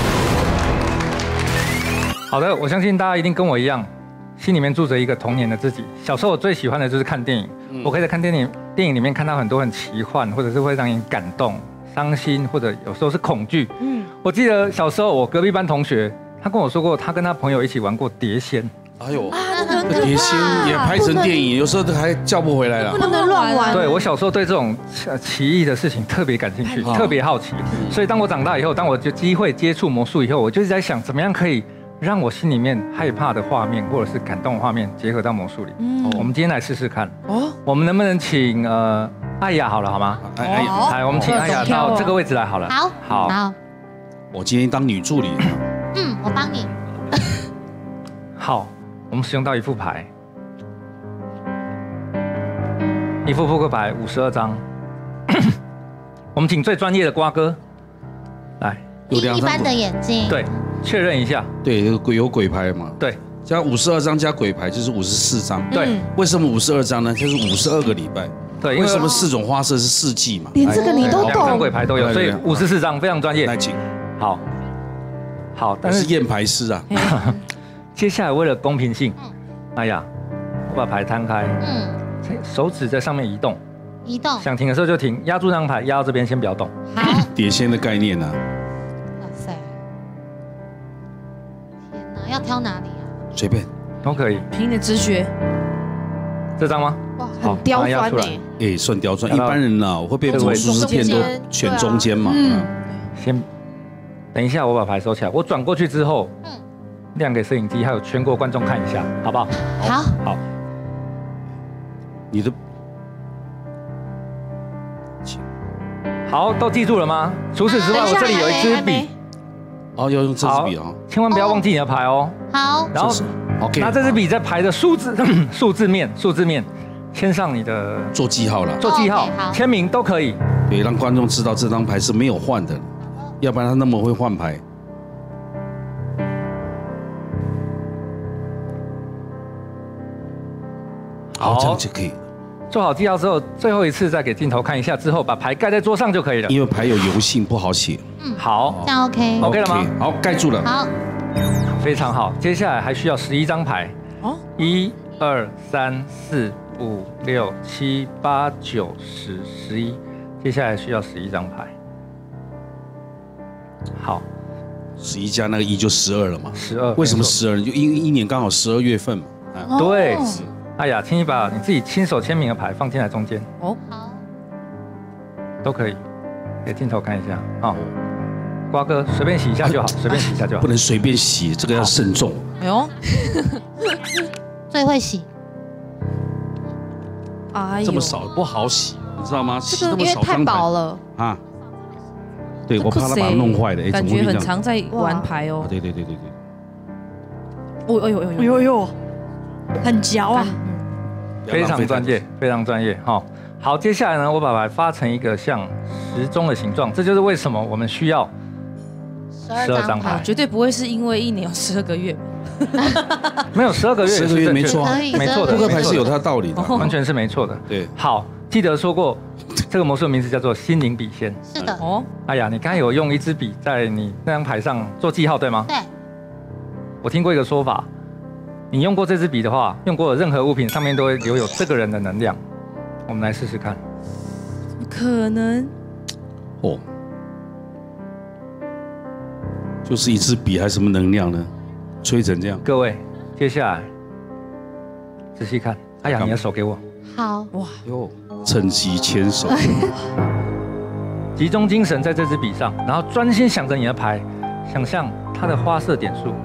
[SPEAKER 9] 好的，我相信大家一定跟我一样，心里面住着一个童年的自己。小时候我最喜欢的就是看电影，我可以在看电影里面看到很多很奇幻，或者是会让人感动、伤心，或者有时候是恐惧。我记得小时候我隔壁班同学，他跟我说过，他跟他朋友一起玩过碟仙。
[SPEAKER 1] 哎呦，碟仙也拍成电影，有时候还叫不回来了，
[SPEAKER 2] 不能乱玩。
[SPEAKER 9] 对，我小时候对这种奇异的事情特别感兴趣，特别好奇。所以当我长大以后，当我有机会接触魔术以后，我就是在想，怎么样可以让我心里面害怕的画面，或者是感动的画面，结合到魔术里。我们今天来试试看。我们能不能请艾雅好了，好吗？
[SPEAKER 1] 艾雅，
[SPEAKER 9] 来，我们请艾雅到这个位置来好了。
[SPEAKER 8] 好。
[SPEAKER 1] 我今天当女助理。
[SPEAKER 8] 我帮你。
[SPEAKER 9] 好，我们使用到一副牌，一副扑克牌52张。我们请最专业的瓜哥来，
[SPEAKER 8] 一般的眼睛。
[SPEAKER 9] 对，确认一下。
[SPEAKER 1] 对，有鬼牌嘛？
[SPEAKER 9] 对，
[SPEAKER 1] 加52张加鬼牌就是54张。
[SPEAKER 9] 对，
[SPEAKER 1] 为什么52张呢？就是52个礼拜。
[SPEAKER 9] 对，
[SPEAKER 1] 为什么4种花色是4季嘛？
[SPEAKER 4] 连这个你都懂。
[SPEAKER 9] 2张鬼牌都有，所以54张非常专业。
[SPEAKER 1] 来，请。
[SPEAKER 9] 好，但是
[SPEAKER 1] 验牌师啊。
[SPEAKER 9] 接下来为了公平性，哎呀，我把牌摊开，手指在上面移动，想停的时候就停，压住那张牌，压到这边先不要动。
[SPEAKER 8] 好，
[SPEAKER 1] 碟仙的概念呢？
[SPEAKER 8] 哇塞，天哪，要挑哪里啊？
[SPEAKER 1] 随便
[SPEAKER 9] 都可以，
[SPEAKER 2] 凭你的直觉。
[SPEAKER 9] 这张吗？
[SPEAKER 4] 哇，很刁钻
[SPEAKER 1] 哎，算刁钻。一般人呢会被魔术师骗，都选中间嘛。
[SPEAKER 9] 先等一下，我把牌收起来，我转过去之后，亮给摄影机还有全国观众看一下，好不好？好。
[SPEAKER 1] 你的，
[SPEAKER 9] 好，都记住了吗？除此之外，我这里有一支笔。
[SPEAKER 1] 要用这支笔啊！
[SPEAKER 9] 千万不要忘记你的牌哦。
[SPEAKER 8] 好。
[SPEAKER 9] 然后拿这支笔在牌的数字面签上你的
[SPEAKER 1] 做记号了，
[SPEAKER 9] 做记号、签名都可以。
[SPEAKER 1] 对，让观众知道这张牌是没有换的，要不然他那么会换牌。好，这样就可以。
[SPEAKER 9] 做好记号之后，最后一次再给镜头看一下，之后把牌盖在桌上就可以了。
[SPEAKER 1] 因为牌有油性，不好写。
[SPEAKER 9] 好，
[SPEAKER 8] 这样 OK
[SPEAKER 9] 了吗？
[SPEAKER 1] 好，盖住了。
[SPEAKER 8] 好，
[SPEAKER 9] 非常好。接下来还需要11张牌。1、2、3、4、5、6、7、8、9、10、11。接下来需要11张牌。好
[SPEAKER 1] ，11加那个1就12了嘛。
[SPEAKER 9] 12。
[SPEAKER 1] 为什么12呢？就因为一年刚好12月份嘛。
[SPEAKER 9] 对。哎呀，请你把你自己亲手签名的牌放进来中间。
[SPEAKER 8] 好，
[SPEAKER 9] 都可以，给镜头看一下啊。瓜哥随便洗一下就好，随便洗一下就好。
[SPEAKER 1] 不能随便洗，这个要慎重。
[SPEAKER 2] 哎呦，
[SPEAKER 8] 最会洗。
[SPEAKER 1] 这么少不好洗，你知道吗？洗那么少，
[SPEAKER 4] 因为太薄了
[SPEAKER 1] 啊。对，我怕他把它弄坏了。
[SPEAKER 2] 感觉很常在玩牌哦。
[SPEAKER 1] 对。
[SPEAKER 2] 哎呦，很嚼啊。
[SPEAKER 9] 非常专业，非常专业。好，接下来呢，我把牌发成一个像时钟的形状，这就是为什么我们需要12张牌。
[SPEAKER 2] 绝对不会是因为一年有12个月。
[SPEAKER 9] 没有12个月
[SPEAKER 1] ，12个月没错，
[SPEAKER 9] 没错的。
[SPEAKER 1] 扑克牌是有它的道理的，
[SPEAKER 9] 完全是没错的。
[SPEAKER 1] 对，
[SPEAKER 9] 好，记得说过这个魔术的名字叫做心灵笔仙。
[SPEAKER 10] 是的。哦。
[SPEAKER 9] 哎呀，你刚才有用一支笔在你那张牌上做记号，对吗？
[SPEAKER 10] 对。
[SPEAKER 9] 我听过一个说法，你用过这支笔的话，用过的任何物品上面都会留有这个人的能量。我们来试试看。
[SPEAKER 2] 怎么可能？
[SPEAKER 1] 哦，就是一支笔还是什么能量呢？吹成这样。
[SPEAKER 9] 各位，接下来仔细看。哎呀，你的手给我。
[SPEAKER 10] 好。哇
[SPEAKER 1] 哟，趁机牵手。
[SPEAKER 9] 集中精神在这支笔上，然后专心想着你的牌，想象它的花色点数。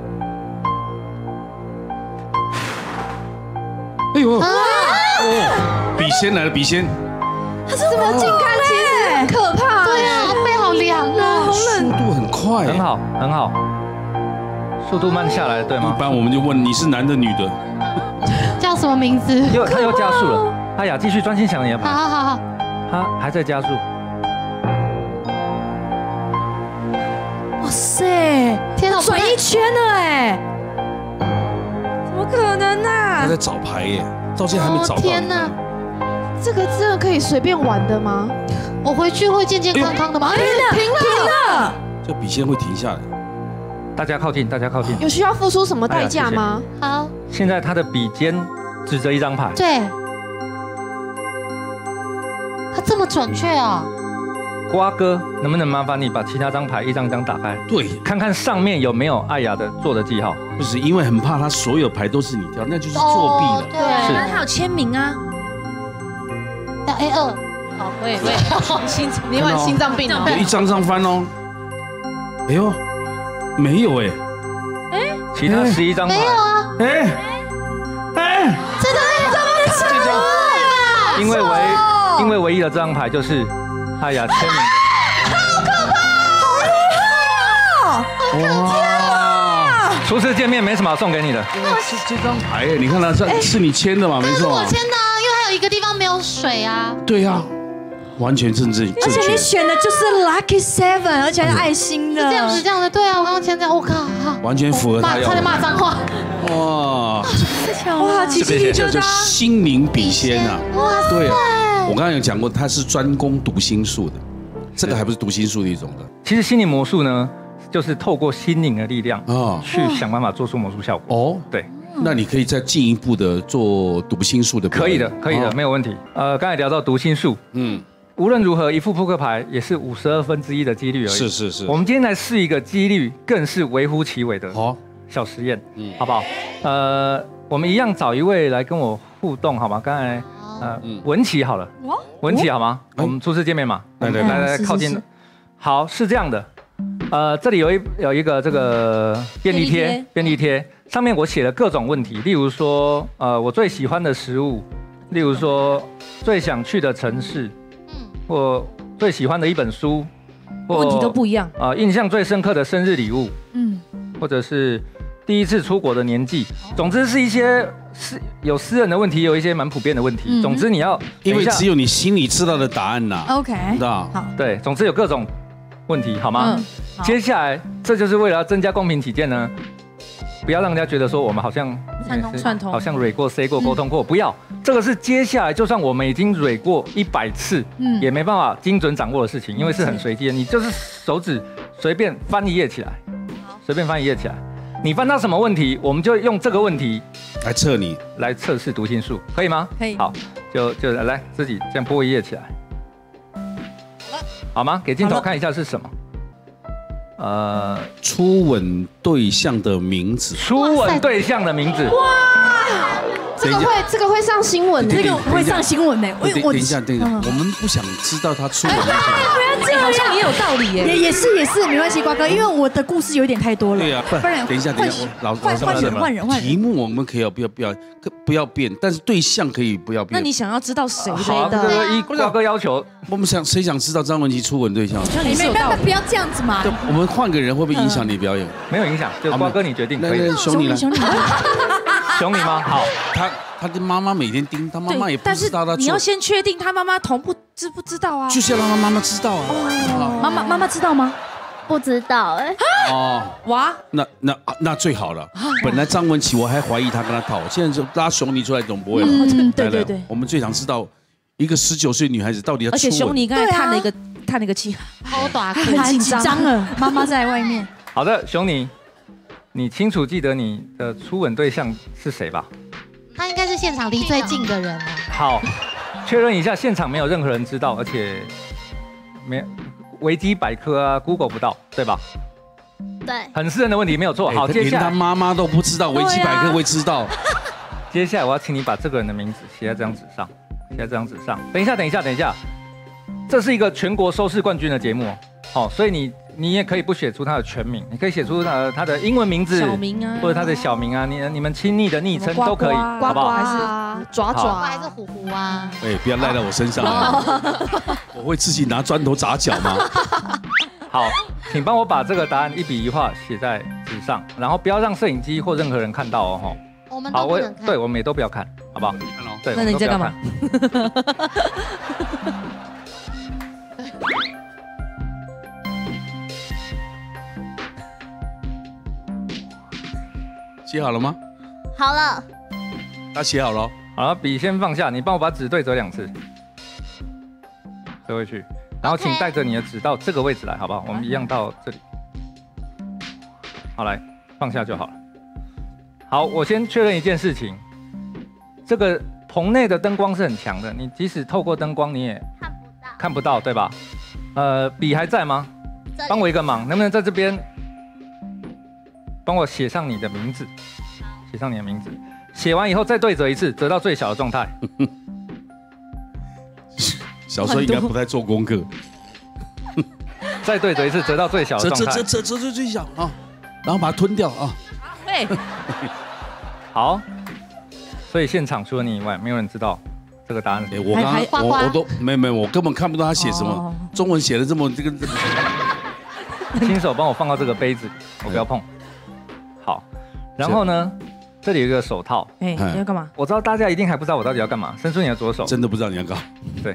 [SPEAKER 1] 哎呦！哦，笔仙来了，笔仙。
[SPEAKER 2] 他是怎么近看？其实很可怕。
[SPEAKER 10] 对啊，背好凉啊，
[SPEAKER 2] 好冷。
[SPEAKER 1] 速度很快。
[SPEAKER 9] 很好，很好。速度慢下来了，对吗？
[SPEAKER 1] 一般我们就问你是男的女的。
[SPEAKER 10] 叫什么名字？
[SPEAKER 9] 他又加速了。哎呀，继续专心想你的牌。
[SPEAKER 10] 好。
[SPEAKER 9] 他还在加速。
[SPEAKER 2] 哇塞！
[SPEAKER 10] 天哪，
[SPEAKER 2] 转一圈了哎！怎么可能啊？
[SPEAKER 1] 他在找牌耶，到现在还没找到。
[SPEAKER 10] 天哪！
[SPEAKER 4] 这个真的可以随便玩的吗？
[SPEAKER 10] 我回去会健健康康的吗？
[SPEAKER 2] 停了！
[SPEAKER 1] 这笔仙会停下来。
[SPEAKER 9] 大家靠近，大家靠近。
[SPEAKER 4] 有需要付出什么代价吗？
[SPEAKER 10] 好。
[SPEAKER 9] 现在他的笔尖指着一张牌。
[SPEAKER 10] 对。他这么准确啊！
[SPEAKER 9] 瓜哥，能不能麻烦你把其他张牌一张张打开？
[SPEAKER 1] 对，
[SPEAKER 9] 看看上面有没有艾雅的做的记号。
[SPEAKER 1] 不是，因为很怕他所有牌都是你挑，那就是作弊了。
[SPEAKER 10] 对，
[SPEAKER 2] 那他有签名啊。
[SPEAKER 10] 要 A2。好，喂，
[SPEAKER 4] 你患心脏病哦。
[SPEAKER 1] 一张张翻哦。哎呦，没有哎。
[SPEAKER 9] 其他11张牌
[SPEAKER 10] 没有啊。这张
[SPEAKER 9] 因为唯一的这张牌就是艾雅签名的。
[SPEAKER 10] 好可怕！好厉害哦！
[SPEAKER 1] 哇！
[SPEAKER 9] 初次见面没什么好送给你的。
[SPEAKER 1] 这张牌哎，你看它是你签的嘛？没错。
[SPEAKER 10] 是我签的啊，因为还有一个地方没有水啊。
[SPEAKER 1] 对呀，完全正确。
[SPEAKER 2] 而且你选的就是 Lucky 7，而且还是爱心的。
[SPEAKER 10] 这样子，对啊，我刚刚签这样，我靠，
[SPEAKER 1] 完全符合他要。
[SPEAKER 10] 差点骂脏话。
[SPEAKER 1] 哇！
[SPEAKER 2] 哇，
[SPEAKER 1] 这个叫做心灵笔仙啊。
[SPEAKER 10] 哇塞！
[SPEAKER 1] 对啊，我刚刚有讲过，它是专攻读心术的，这个还不是读心术的一种的。
[SPEAKER 9] 其实心灵魔术呢，就是透过心灵的力量去想办法做出魔术效果。哦，对。
[SPEAKER 1] 那你可以再进一步的做读心术的。
[SPEAKER 9] 可以的，没有问题。刚才聊到读心术，无论如何，一副扑克牌也是1/52的几率而已。是。我们今天来试一个几率更是微乎其微的小实验，好不好？我们一样找一位来跟我互动，好吗？刚才文琪好了，文琪好吗？我们初次见面嘛，来靠近。好，是这样的，这里有一个这个便利贴，上面我写了各种问题，例如说，我最喜欢的食物，例如说最想去的城市，或最喜欢的一本书，
[SPEAKER 2] 问题都不一样。
[SPEAKER 9] 印象最深刻的生日礼物，或者是第一次出国的年纪，总之是一些有私人的问题，有一些蛮普遍的问题。总之你要，
[SPEAKER 1] 因为只有你心里知道的答案呐。
[SPEAKER 2] OK，
[SPEAKER 9] 好，对，总之有各种问题，好吗？接下来这就是为了增加公平起见呢，不要让人家觉得说我们好像
[SPEAKER 2] 串通，
[SPEAKER 9] 好像蕊过、say过、沟通过，不要。这个是接下来就算我们已经蕊过100次，也没办法精准掌握的事情，因为是很随机的。你就是手指随便翻一页起来，你翻到什么问题，我们就用这个问题
[SPEAKER 1] 来测你，
[SPEAKER 9] 来测试读心术，可以吗？
[SPEAKER 2] 可以。
[SPEAKER 9] 好，就来自己这样拨一页起来，好吗？给镜头看一下是什么。
[SPEAKER 1] 初吻对象的名字。
[SPEAKER 4] 哇，这个会上新闻，
[SPEAKER 2] 这个会上新闻呢。
[SPEAKER 1] 等一下，我们不想知道他初吻。
[SPEAKER 2] 不要这样，
[SPEAKER 4] 好像也有道理耶。
[SPEAKER 2] 也是，没关系，瓜哥，因为我的故事有点太多了。
[SPEAKER 1] 对啊，不然等一下，
[SPEAKER 2] 换人。
[SPEAKER 1] 题目我们可以不要变，但是对象可以不要变。
[SPEAKER 2] 那你想要知道谁的？
[SPEAKER 9] 好，这个依瓜哥要求，
[SPEAKER 1] 我们谁想知道张文琪初吻对象？
[SPEAKER 2] 不要这样子嘛。
[SPEAKER 1] 我们换个人会不会影响你表演？
[SPEAKER 9] 没有影响，就瓜哥你决定。可以，
[SPEAKER 1] 熊你了。
[SPEAKER 9] 熊你吗？好，
[SPEAKER 1] 他的妈妈每天盯，他妈妈也不知道他。
[SPEAKER 2] 你要先确定他妈妈知不知道啊？
[SPEAKER 1] 就是要让他妈妈知道啊。
[SPEAKER 2] 妈妈知道吗？
[SPEAKER 8] 不知道哎。
[SPEAKER 2] 哇，
[SPEAKER 1] 那最好了。本来张文琪我还怀疑他跟他套，现在就拉熊你出来总不会了。
[SPEAKER 2] 对。
[SPEAKER 1] 我们最想知道一个19岁女孩子到底要？
[SPEAKER 2] 而且熊你刚才叹了一个气，
[SPEAKER 8] 好短，
[SPEAKER 10] 很紧张了。妈妈在外面。
[SPEAKER 9] 好的，熊你清楚记得你的初吻对象是谁吧？
[SPEAKER 8] 他应该是现场离最近的人。
[SPEAKER 9] 好，确认一下，现场没有任何人知道，而且没维基百科啊 ，Google 不到，对吧？
[SPEAKER 8] 对，
[SPEAKER 9] 很私人的问题没有错。好，接下来
[SPEAKER 1] 连他妈妈都不知道，维基百科会知道。
[SPEAKER 9] 接下来我要请你把这个人的名字写在这张纸上，写在这张纸上。等一下，这是一个全国收视冠军的节目哦，所以你也可以不写出他的全名，你可以写出他的英文名字、
[SPEAKER 2] 小名啊，
[SPEAKER 9] 或者他的小名啊，你们亲昵的昵称都可以，好不好？
[SPEAKER 2] 还是爪
[SPEAKER 8] 还是虎虎啊？
[SPEAKER 1] 不要赖到我身上啊！我会自己拿砖头砸脚吗？
[SPEAKER 9] 好，请帮我把这个答案一笔一画写在纸上，然后不要让摄影机或任何人看到哦。
[SPEAKER 8] 我们都不能看。
[SPEAKER 9] 对，我们也都不要看，好不好？对，
[SPEAKER 2] 那你在干嘛？
[SPEAKER 1] 写好了吗？
[SPEAKER 8] 好了。
[SPEAKER 1] 他写好了。
[SPEAKER 9] 好了，笔先放下，你帮我把纸对折2次，折回去，然后请带着你的纸到这个位置来，好不好？我们一样到这里。好，来放下就好了。好，我先确认一件事情，这个棚内的灯光是很强的，你即使透过灯光你也看不到，对吧？笔还在吗？帮我一个忙，能不能在这边帮我写上你的名字？写上你的名字，写完以后再对折一次，折到最小的状态。
[SPEAKER 1] 小时候应该不太做功课。
[SPEAKER 9] 再对折一次，折到最小的状态。
[SPEAKER 1] 折最小啊，然后把它吞掉啊。
[SPEAKER 2] 对。
[SPEAKER 9] 好，所以现场除了你以外，没有人知道这个答案。
[SPEAKER 1] 我刚我都没有，我根本看不到他写什么，中文写的这么这个。
[SPEAKER 9] 亲手帮我放到这个杯子里，我不要碰。好，然后呢，这里有一个手套。
[SPEAKER 2] 你要干嘛？
[SPEAKER 9] 我知道大家一定还不知道我到底要干嘛，伸出你的左手。
[SPEAKER 1] 真的不知道你要干嘛。
[SPEAKER 9] 对。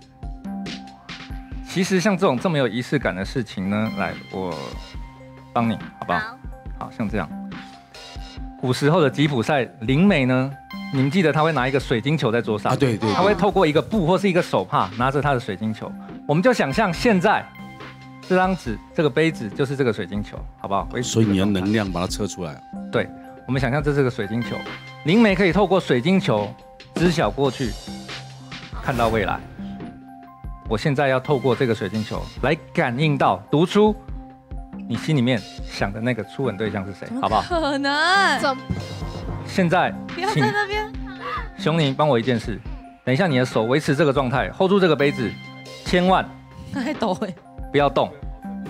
[SPEAKER 9] 其实像这么有仪式感的事情呢，来，我帮你，好不好？好像这样。古时候的吉普赛灵媒呢，你们记得他会拿一个水晶球在桌上，
[SPEAKER 1] 对，
[SPEAKER 9] 他会透过一个布或是一个手帕拿着他的水晶球，我们就想象现在这张纸、这个杯子就是这个水晶球，好不好？
[SPEAKER 1] 所以你要能量把它测出来。
[SPEAKER 9] 对，我们想象这是个水晶球，灵媒可以透过水晶球知晓过去，看到未来。我现在要透过这个水晶球来感应到、读出你心里面想的那个初吻对象是谁，好不好？
[SPEAKER 2] 可能？
[SPEAKER 9] 现在
[SPEAKER 2] 不要在那边。
[SPEAKER 9] 熊宁，帮我一件事，等一下你的手维持这个状态 ，hold 住这个杯子，千万
[SPEAKER 2] 还抖哎，
[SPEAKER 9] 不要动，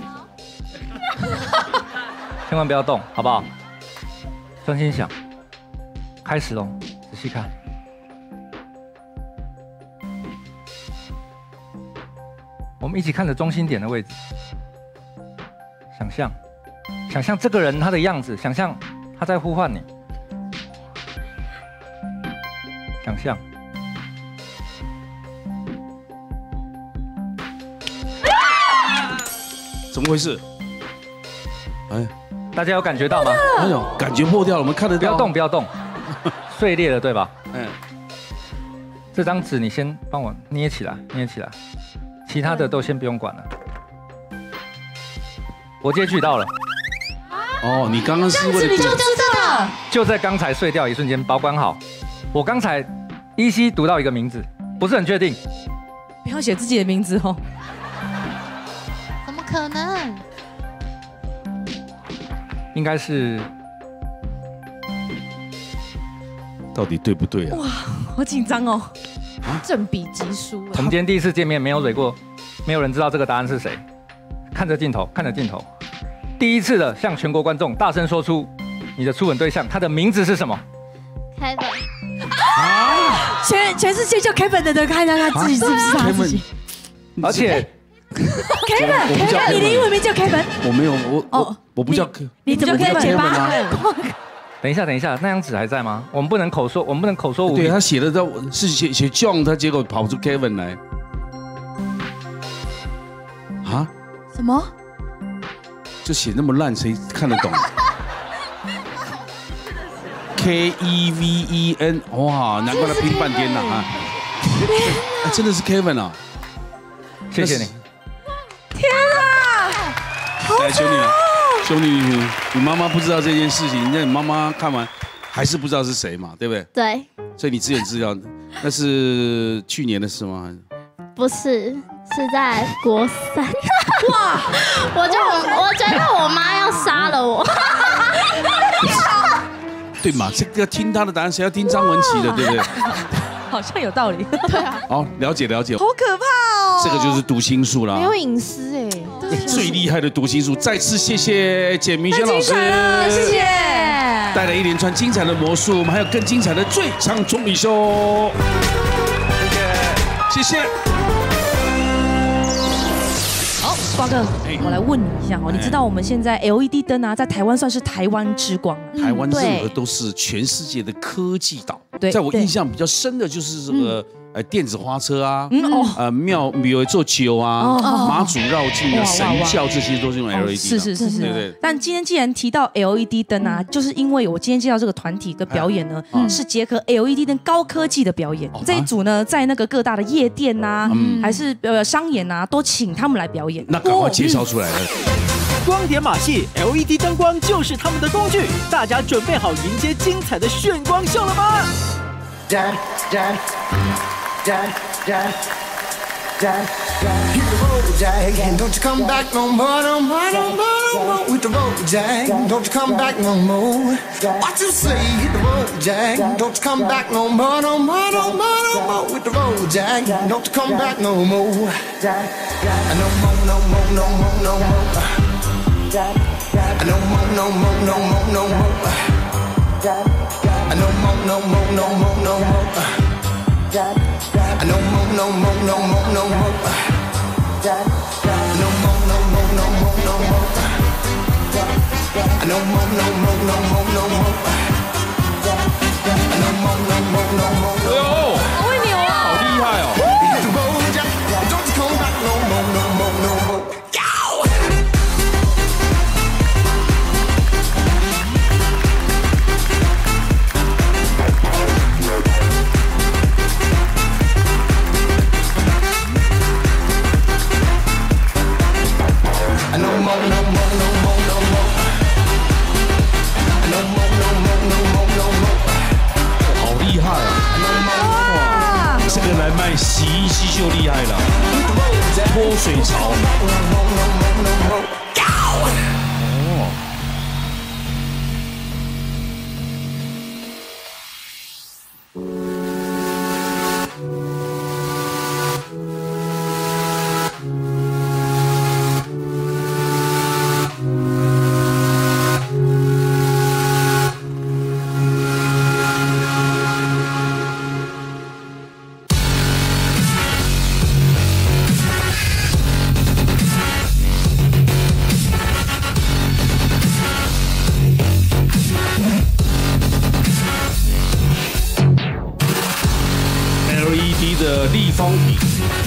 [SPEAKER 9] 千万不要动，好不好？专心想，开始喽，仔细看。我们一起看着中心点的位置，想象这个人他的样子，想象他在呼唤你，想象。
[SPEAKER 1] 怎么回事？哎，
[SPEAKER 9] 大家有感觉到吗？
[SPEAKER 1] 哎呦，感觉破掉了，我们看得到。
[SPEAKER 9] 不要动，不要动，碎裂了，对吧？
[SPEAKER 1] 嗯。
[SPEAKER 9] 这张纸你先帮我捏起来，捏起来。其他的都先不用管了。我接取到了。
[SPEAKER 1] 哦，你刚刚是为了
[SPEAKER 10] 你就知道，
[SPEAKER 9] 就在刚才碎掉一瞬间，保管好。我刚才依稀读到一个名字，不是很确定。
[SPEAKER 2] 不要写自己的名字哦。
[SPEAKER 8] 怎么可能？
[SPEAKER 9] 应该是。
[SPEAKER 1] 到底对不对啊？
[SPEAKER 2] 哇，好紧张哦。正比级数。
[SPEAKER 9] 我们今天第一次见面，没有蕊过，没有人知道这个答案是谁。看着镜头，看着镜头，第一次的向全国观众大声说出你的初吻对象，他的名字是什么
[SPEAKER 8] ？Kevin。
[SPEAKER 10] 啊！全世界叫 Kevin 的人，看他自己是不是他自己？
[SPEAKER 9] 而且
[SPEAKER 10] Kevin，你的英文名叫 Kevin？
[SPEAKER 1] 我没有，我不叫，
[SPEAKER 10] 你怎么 Kevin 吗？
[SPEAKER 9] 等一下，那张纸还在吗？我们不能口说无凭。
[SPEAKER 1] 对他写的是写 John， 他结果跑出 Kevin 来。啊？
[SPEAKER 10] 什么？
[SPEAKER 1] 就写那么烂，谁看得懂？Keven， 哇，难怪他拼半天了啊真的是 Kevin 啊！
[SPEAKER 9] 谢谢你。
[SPEAKER 2] 天啊！
[SPEAKER 1] 来，兄弟，你妈妈不知道这件事情，那你妈妈看完还是不知道是谁嘛，对不对？
[SPEAKER 8] 对。
[SPEAKER 1] 所以你只有知道，那是去年的事吗？
[SPEAKER 8] 不是，是在国3。哇！我觉得我妈要杀了我。
[SPEAKER 1] 对嘛？这个听他的答案，谁要听张文琪的，对不对？
[SPEAKER 2] 好像有道理。对啊。
[SPEAKER 1] 好，了解。
[SPEAKER 2] 好可怕哦！
[SPEAKER 1] 这个就是读心术啦，
[SPEAKER 4] 没有隐私哎，
[SPEAKER 1] 最厉害的读心术。再次谢谢简明轩老师，
[SPEAKER 2] 谢谢，
[SPEAKER 1] 带来一连串精彩的魔术，我们还有更精彩的最强中米秀。谢谢。
[SPEAKER 2] 好，瓜哥，我来问你一下哦，你知道我们现在 LED 灯啊，在台湾算是台湾之光。
[SPEAKER 1] 台湾任何都是全世界的科技岛。在我印象比较深的就是这个电子花车啊，庙有做酒啊，马祖绕境啊，神教这些都是用 LED。
[SPEAKER 2] 是，
[SPEAKER 1] 对对。
[SPEAKER 2] 但今天既然提到 LED 灯啊，就是因为我今天介绍这个团体跟表演呢，是结合 LED 灯高科技的表演。这一组呢，在那个各大的夜店啊，还是商演啊，都请他们来表演。
[SPEAKER 1] 那赶快介绍出来了。
[SPEAKER 5] 光点马戏 LED 灯光就是他们的工具，大家准备好迎接精彩的炫光秀了吗？
[SPEAKER 11] Dad, hit the road, Jack, and don't you come back no more, no more, no more, no more. Hit the road, Jack, don't you come back no more. What you say? Hit the road, Jack, don't you come back no more, no more, no more, no more. Hit the road, Jack, don't you come back no more. No more, no more, no more, no more. No more, no more, no more, no more. No more, no more, no more, no more. No more, no more, no more, no more. No more, no more, no more, no more. No more, no more, no more, no more. No more, no more, no more, no more.
[SPEAKER 1] 好会扭啊！好厉害哦！
[SPEAKER 11] Don't you come back no more, no more, no more. No more, no more, no more, no more. No more, no more, no more, no more.
[SPEAKER 1] 好厉害啊！哇，这个来卖洗衣机就厉害了，脱水槽。LED 的立方体。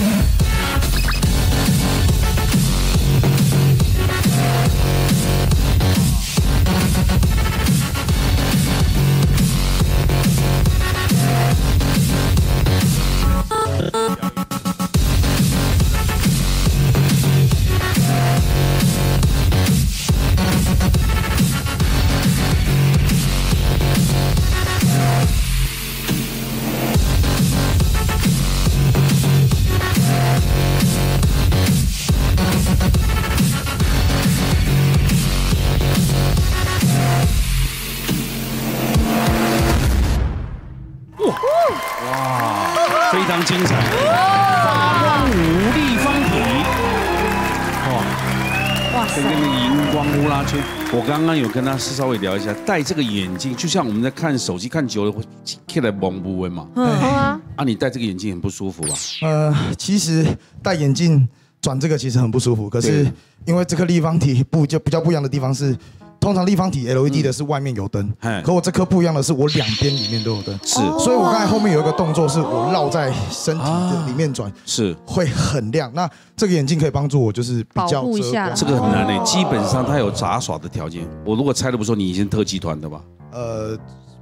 [SPEAKER 1] 非常精彩，发光五立方体，哇，跟那个荧光呼啦圈。我刚刚有跟他稍微聊一下，戴这个眼镜，就像我们在看手机看久了会看来蒙不温嘛。啊，你戴这个眼镜很不舒服吧？
[SPEAKER 12] 其实戴眼镜转这个其实很不舒服，可是因为这颗立方体就比较不一样的地方是。通常立方体 LED 的是外面有灯，可我这颗不一样的是，我两边里面都有灯，
[SPEAKER 1] 是，
[SPEAKER 12] 所以我刚才后面有一个动作，是我绕在身体的里面转，
[SPEAKER 1] 是
[SPEAKER 12] 会很亮。那这个眼镜可以帮助我，就是比较
[SPEAKER 2] 保护一下。
[SPEAKER 1] 这个很难诶，基本上它有杂耍的条件。我如果猜的不错，你以前特技团的吧？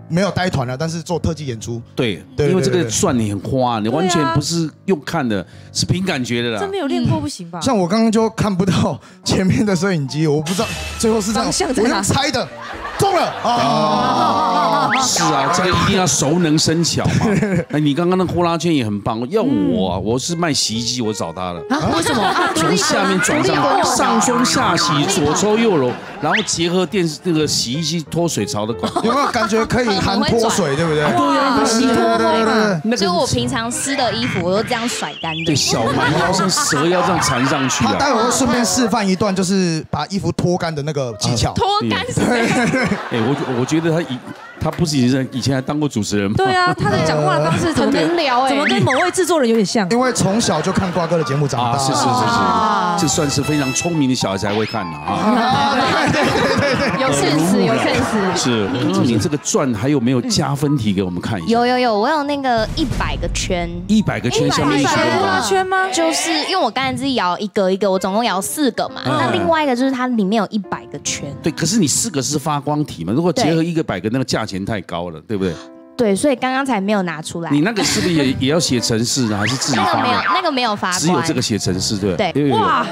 [SPEAKER 12] 没有带团了，但是做特技演出。
[SPEAKER 1] 对，因为这个转你很花，你完全不是用看的，是凭感觉的啦。
[SPEAKER 2] 这没有练过不行吧？
[SPEAKER 12] 像我刚刚就看不到前面的摄影机，我不知道最后是这样，我用猜的。中了啊！
[SPEAKER 1] 是啊，这个一定要熟能生巧嘛。哎，你刚刚那呼啦圈也很棒。要我是卖洗衣机，我找他了。
[SPEAKER 2] 为什么？
[SPEAKER 1] 从下面转上，上冲下洗，左抽右揉，然后结合电视那个洗衣机脱水槽的管，
[SPEAKER 12] 有没有感觉可以含脱水，对不对？
[SPEAKER 1] 对啊，
[SPEAKER 13] 洗脱会嘛。
[SPEAKER 1] 那
[SPEAKER 13] 就我平常湿的衣服，我都这样甩干的。
[SPEAKER 1] 对，小蛮腰像蛇腰这样缠上去。
[SPEAKER 12] 他待会会顺便示范一段，就是把衣服脱干的那个技巧。
[SPEAKER 13] 脱干是这样。
[SPEAKER 1] 哎，我觉得他不是以前还当过主持人吗？
[SPEAKER 2] 对啊，他的讲话的方式
[SPEAKER 4] 很能聊哎，
[SPEAKER 2] 怎么跟某位制作人有点像？
[SPEAKER 12] 因为从小就看瓜哥的节目长大。
[SPEAKER 1] 是，这算是非常聪明的小孩才会看的啊。
[SPEAKER 4] 对，有 sense， 有 sense。
[SPEAKER 1] 是，你这个转还有没有加分题给我们看一下？
[SPEAKER 13] 有，我有那个100个圈。
[SPEAKER 1] 100个圈，下面100个
[SPEAKER 2] 呼啦圈吗？
[SPEAKER 13] 就是因为我刚才是摇一个一个，我总共摇4个嘛。那另外一个就是它里面有100个圈。
[SPEAKER 1] 对，可是你4个是发光体嘛？如果结合100个，那个价钱太高了，对不对？
[SPEAKER 13] 对，所以刚刚才没有拿出来。
[SPEAKER 1] 你那个是不是也要写程式呢？还是自己发的？
[SPEAKER 13] 那个没有发，
[SPEAKER 1] 只有这个写程式，对不对？
[SPEAKER 13] 对。
[SPEAKER 2] 哇！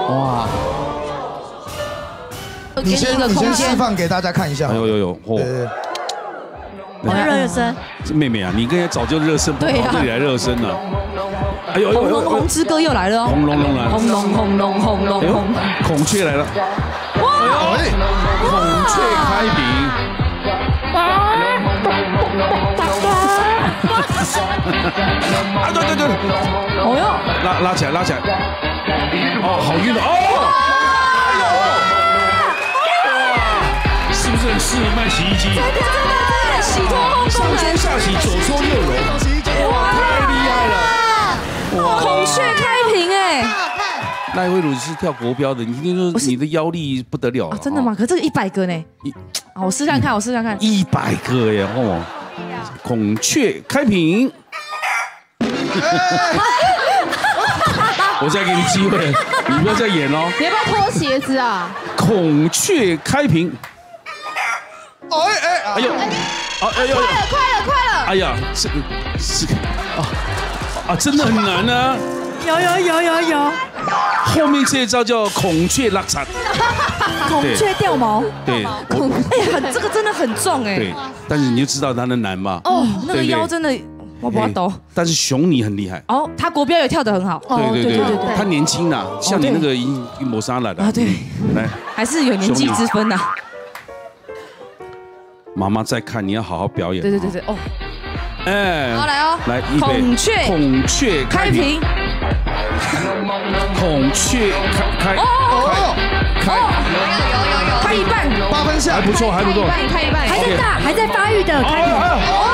[SPEAKER 12] 你先示范给大家看一下。
[SPEAKER 1] 有，
[SPEAKER 2] 我要热身。
[SPEAKER 1] 妹妹啊，你刚才早就热身，跑到这里来热身了。哎呦，
[SPEAKER 2] 红龙红之歌又来了哦！
[SPEAKER 1] 红龙来了，
[SPEAKER 2] 红龙，
[SPEAKER 1] 孔雀来了！哇！孔雀开屏。啊，对，
[SPEAKER 2] 哦哟，
[SPEAKER 1] 拉起来，哦，好晕哦！是不是很适合卖洗衣机？
[SPEAKER 2] 真的，洗脱烘
[SPEAKER 1] 上冲下洗，左搓右揉，哇，太厉害了！
[SPEAKER 2] 孔雀开屏哎，
[SPEAKER 1] 赖慧茹是跳国标的，你听说你的腰力不得了啊？
[SPEAKER 2] 真的吗？可是这个100个呢？我试看看
[SPEAKER 1] ，100个耶！哦，孔雀开屏。我再给你机会，你不要再演哦。
[SPEAKER 4] 你要不要脱鞋子啊？
[SPEAKER 1] 孔雀开屏。哎呦！
[SPEAKER 4] 快了！
[SPEAKER 1] 哎呀，真的很难啊！
[SPEAKER 2] 有。
[SPEAKER 1] 后面这一招叫孔雀拉叉，
[SPEAKER 2] 孔雀掉毛。
[SPEAKER 1] 对，
[SPEAKER 2] 哎呀，这个真的很重哎。
[SPEAKER 1] 对，但是你就知道它的难嘛。
[SPEAKER 2] 哦，那个腰真的。我不懂，
[SPEAKER 1] 但是熊你很厉害
[SPEAKER 2] 哦，他国标也跳得很好。
[SPEAKER 1] 对，他年轻呐，像你那个已抹杀了的
[SPEAKER 2] 啊，对，
[SPEAKER 1] 来，
[SPEAKER 2] 还是有年纪之分呐。
[SPEAKER 1] 妈妈在看，你要好好表演。
[SPEAKER 2] 对，哦，
[SPEAKER 1] 哎，
[SPEAKER 2] 好来哦，
[SPEAKER 1] 来，
[SPEAKER 2] 孔雀开屏，
[SPEAKER 1] 孔雀开，
[SPEAKER 2] 有，开一半
[SPEAKER 12] ，8分下，
[SPEAKER 1] 还不错，
[SPEAKER 4] 开一半，
[SPEAKER 10] 还在发育的，开屏。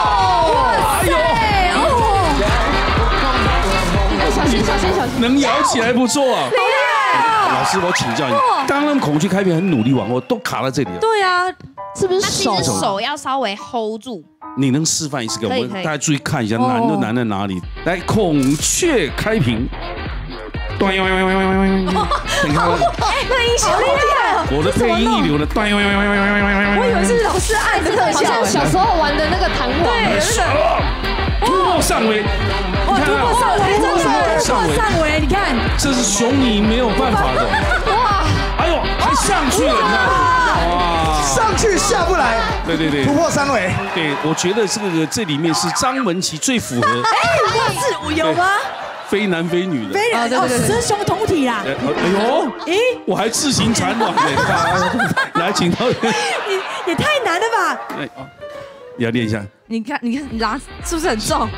[SPEAKER 4] 小心！
[SPEAKER 1] 能摇起来不错。老师，我请教你，刚刚孔雀开屏很努力往后，都卡在这里了。
[SPEAKER 2] 对啊，
[SPEAKER 4] 是不是
[SPEAKER 13] 手要稍微 hold 住？
[SPEAKER 1] 你能示范一次给我们大家注意看一下，难在哪里？来，孔雀开屏。你看，
[SPEAKER 2] 配音好厉害！
[SPEAKER 1] 我的配音一流的，
[SPEAKER 2] 我以为是老师按这个，
[SPEAKER 4] 好像小时候玩的那个弹簧。
[SPEAKER 1] 突破上围，
[SPEAKER 2] 哇，突破上围，真的突破上围，你看，
[SPEAKER 1] 这是熊你没有办法的。哇，哎呦，还上去了，你看，哇，
[SPEAKER 12] 上去下不来。
[SPEAKER 1] 对，
[SPEAKER 12] 突破3围。
[SPEAKER 1] 对，我觉得这里面是张文琪最符合。
[SPEAKER 2] 我有吗？
[SPEAKER 1] 非男非女的，
[SPEAKER 10] 对，雌雄同体啦。
[SPEAKER 1] 哎呦，我还自行产卵呢。来，请到。
[SPEAKER 10] 也太难了吧？
[SPEAKER 1] 你要练一下。
[SPEAKER 2] 你看，你拉是不是很重？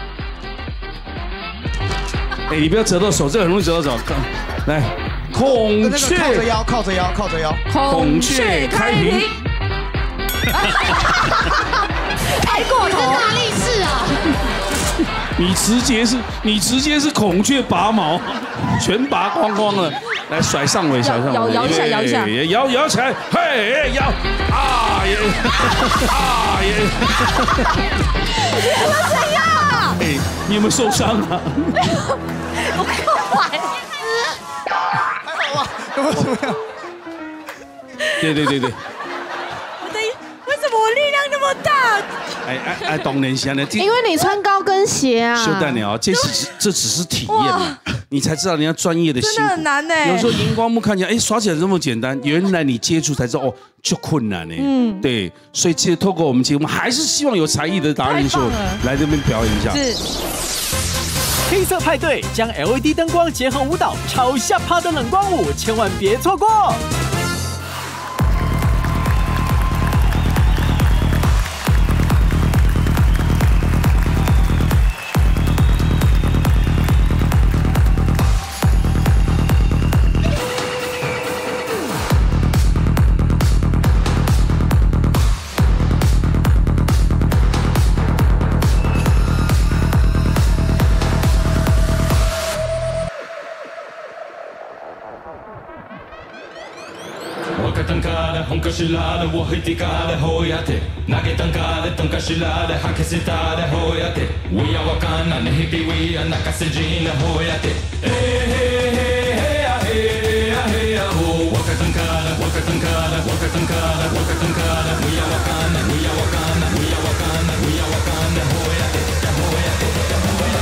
[SPEAKER 1] 哎，你不要折到手，这很容易折到手。来，孔雀
[SPEAKER 12] 靠着腰。
[SPEAKER 1] 孔雀开屏。
[SPEAKER 4] 太过头，大力士啊！
[SPEAKER 1] 你直接是孔雀拔毛，全拔光光了。来甩上尾，
[SPEAKER 2] 摇一下，
[SPEAKER 1] 摇起来，嘿，摇啊耶，
[SPEAKER 2] 你们怎样？
[SPEAKER 1] 哎，你有没有受伤啊？
[SPEAKER 2] 我快玩。
[SPEAKER 12] 还好吧？有没有怎么样？
[SPEAKER 1] 对。
[SPEAKER 10] 为什么我力量那么么大？
[SPEAKER 1] 哎，当然现在
[SPEAKER 4] 因为你穿高跟鞋啊。
[SPEAKER 1] 修蛋鸟，这只是体验嘛，你才知道人家专业的辛苦。
[SPEAKER 2] 真的很难呢。
[SPEAKER 1] 有时候荧光幕看起来，哎，耍起来这么简单，原来你接触才知道哦，就困难呢。对，所以其实透过我们节目，还是希望有才艺的达人秀来这边表演一下。
[SPEAKER 2] 是。
[SPEAKER 5] 黑色派对将 LED 灯光结合舞蹈，超下趴的冷光舞，千万别错过。
[SPEAKER 14] 本かしらでを引いてからほやって投げたんかでとんかしらで吐きせたでほやって We are わかんなね日々 We are 泣かせじなほやってへへへへやへやへやほわかたんからわかたんからわかたんからわかたんから We are わかんな We are わかんな We are わかんな We are わかんなほやってほやってほや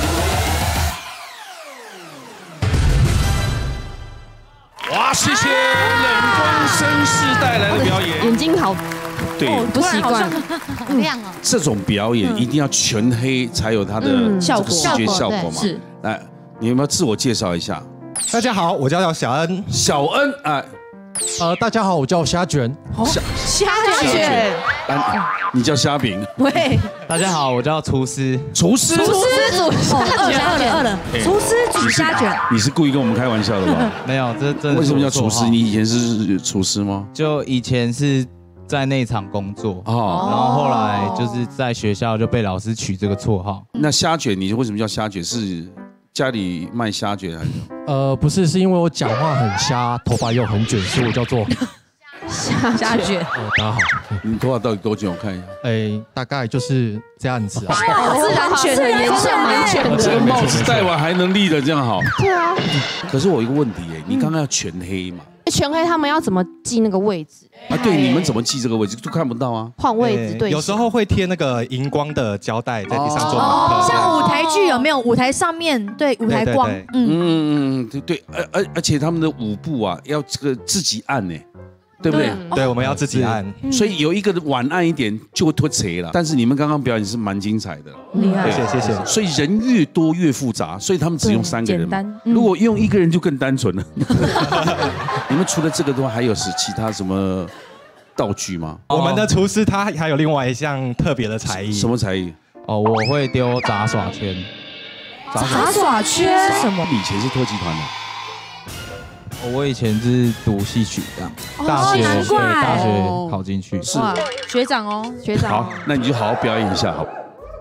[SPEAKER 14] って
[SPEAKER 1] 哇，谢谢冷光绅士带来的表演，
[SPEAKER 4] 眼睛好，
[SPEAKER 1] 对，
[SPEAKER 4] 不习惯，
[SPEAKER 8] 好亮哦。
[SPEAKER 1] 这种表演一定要全黑才有它的
[SPEAKER 2] 效果，
[SPEAKER 1] 视觉效果嘛。
[SPEAKER 2] 是，
[SPEAKER 1] 来，你有没有自我介绍一下？
[SPEAKER 3] 大家好，我叫小恩。
[SPEAKER 1] 小恩啊，
[SPEAKER 3] 大家好，我叫虾卷。
[SPEAKER 2] 虾卷，
[SPEAKER 1] 你叫虾饼。
[SPEAKER 2] 喂，
[SPEAKER 3] 大家好，我叫厨师。
[SPEAKER 2] 厨师煮饿了，厨师煮虾卷。
[SPEAKER 1] 你是故意跟我们开玩笑的吧？
[SPEAKER 3] 没有，这
[SPEAKER 1] 为什么叫厨师？你以前是厨师吗？
[SPEAKER 3] 就以前是在内场工作，然后后来就是在学校就被老师取这个绰号。
[SPEAKER 1] 那虾卷，你为什么叫虾卷？是家里卖虾卷还是？
[SPEAKER 3] 不是，是因为我讲话很瞎，头发又很卷，所以我叫做
[SPEAKER 2] 虾卷。
[SPEAKER 3] 大家好，
[SPEAKER 1] 你头发到底多卷？我看一下。
[SPEAKER 3] 大概就是这样子啊。
[SPEAKER 2] 自然卷的颜色，蛮卷的。
[SPEAKER 1] 这个帽子戴完还能立的这样好。
[SPEAKER 4] 对啊。
[SPEAKER 1] 可是我有一个问题你刚刚要全黑嘛？
[SPEAKER 4] 全黑他们要怎么记那个位置？
[SPEAKER 1] 对，你们怎么记这个位置都看不到啊？
[SPEAKER 4] 换位置对。
[SPEAKER 3] 有时候会贴那个荧光的胶带在地上做马克。
[SPEAKER 10] 像舞台剧有没有？舞台上面对舞台光，
[SPEAKER 1] 对，而且他们的舞步啊要这个自己按呢。对不对？
[SPEAKER 3] 对，我们要自己按，
[SPEAKER 1] 所以有一个晚按一点就会脱节了。但是你们刚刚表演是蛮精彩的，
[SPEAKER 2] 厉害，
[SPEAKER 3] 谢谢。
[SPEAKER 1] 所以人越多越复杂，所以他们只用3个人嘛。如果用1个人就更单纯了。你们除了这个的话，还有其他什么道具吗？
[SPEAKER 3] 我们的厨师他还有另外一项特别的才艺。
[SPEAKER 1] 什么才艺？
[SPEAKER 3] 我会丢杂耍圈。
[SPEAKER 2] 杂耍圈什么？
[SPEAKER 1] 以前是特技团的。
[SPEAKER 3] 我以前是读戏曲的，大学考进去。
[SPEAKER 1] 是
[SPEAKER 2] 学长哦，学长。
[SPEAKER 1] 好，那你就好好表演一下，好。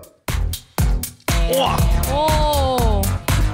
[SPEAKER 1] 哇哦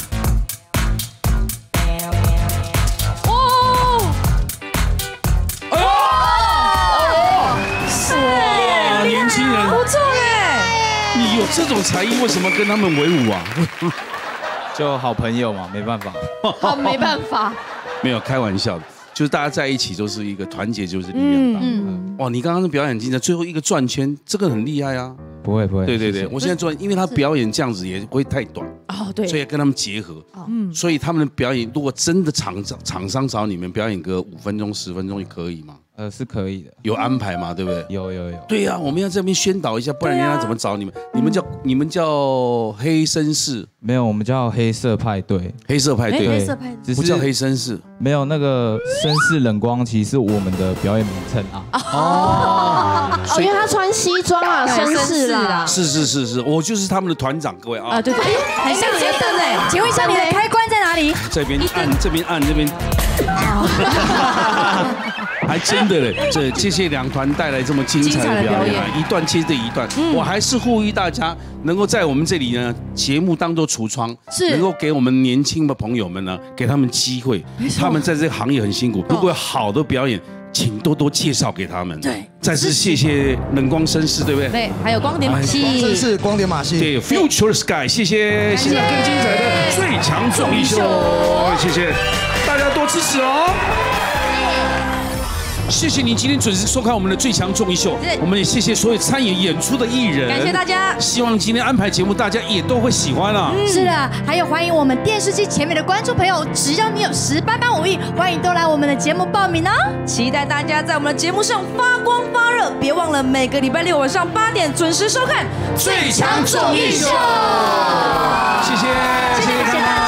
[SPEAKER 1] 哇，年轻人
[SPEAKER 2] 不错耶！
[SPEAKER 1] 你有这种才艺，为什么跟他们为伍啊？
[SPEAKER 3] 就好朋友嘛，没办法。
[SPEAKER 4] 好，没办法。
[SPEAKER 1] 没有开玩笑的，就是大家在一起就是一个团结，就是力量大。哇，你刚刚的表演精彩，最后一个转圈，这个很厉害啊！
[SPEAKER 3] 不会，
[SPEAKER 1] 对，我现在转，因为他表演这样子也不会太短
[SPEAKER 2] 对，
[SPEAKER 1] 所以跟他们结合。所以他们的表演，如果真的厂商找你们表演个5分钟、10分钟也可以吗？
[SPEAKER 3] 是可以的，
[SPEAKER 1] 有安排嘛，对不对？
[SPEAKER 3] 有。
[SPEAKER 1] 对呀，我们要这边宣导一下，不然人家怎么找你们？你们叫黑绅士？
[SPEAKER 3] 没有，我们叫黑色派对。
[SPEAKER 1] 黑色派对，不叫黑绅士。
[SPEAKER 3] 没有那个绅士冷光，其实是我们的表演名称啊。
[SPEAKER 4] 因为他穿西装啊，绅士啦。
[SPEAKER 1] 是，我就是他们的团长，各位啊。
[SPEAKER 2] 对，很像街灯哎。请问一下，你的开关在哪里？
[SPEAKER 1] 这边按，这边按，这边。还真的嘞，谢谢两团带来这么精彩的表演，一段接着一段。我还是呼吁大家能够在我们这里呢，节目当做橱窗，能够给我们年轻的朋友们呢，给他们机会。他们在这个行业很辛苦，如果有好的表演，请多多介绍给他们。对，再次谢谢冷光绅士，对不对？
[SPEAKER 2] 对，还有光点马戏，
[SPEAKER 12] 绅士光点马戏，
[SPEAKER 1] 对 ，Future Sky， 谢谢，现在更精彩的最强综艺秀，谢谢大家多支持哦。 谢谢你今天准时收看我们的最强综艺秀，我们也谢谢所有参与演出的艺人，
[SPEAKER 2] 感谢大家。
[SPEAKER 1] 希望今天安排节目大家也都会喜欢啊。
[SPEAKER 10] 是的，还有欢迎我们电视机前面的观众朋友，只要你有10班班武艺，欢迎都来我们的节目报名哦。
[SPEAKER 2] 期待大家在我们的节目上发光发热，别忘了每个礼拜6晚上8点准时收看
[SPEAKER 14] 最强综艺秀。
[SPEAKER 1] 谢谢大家。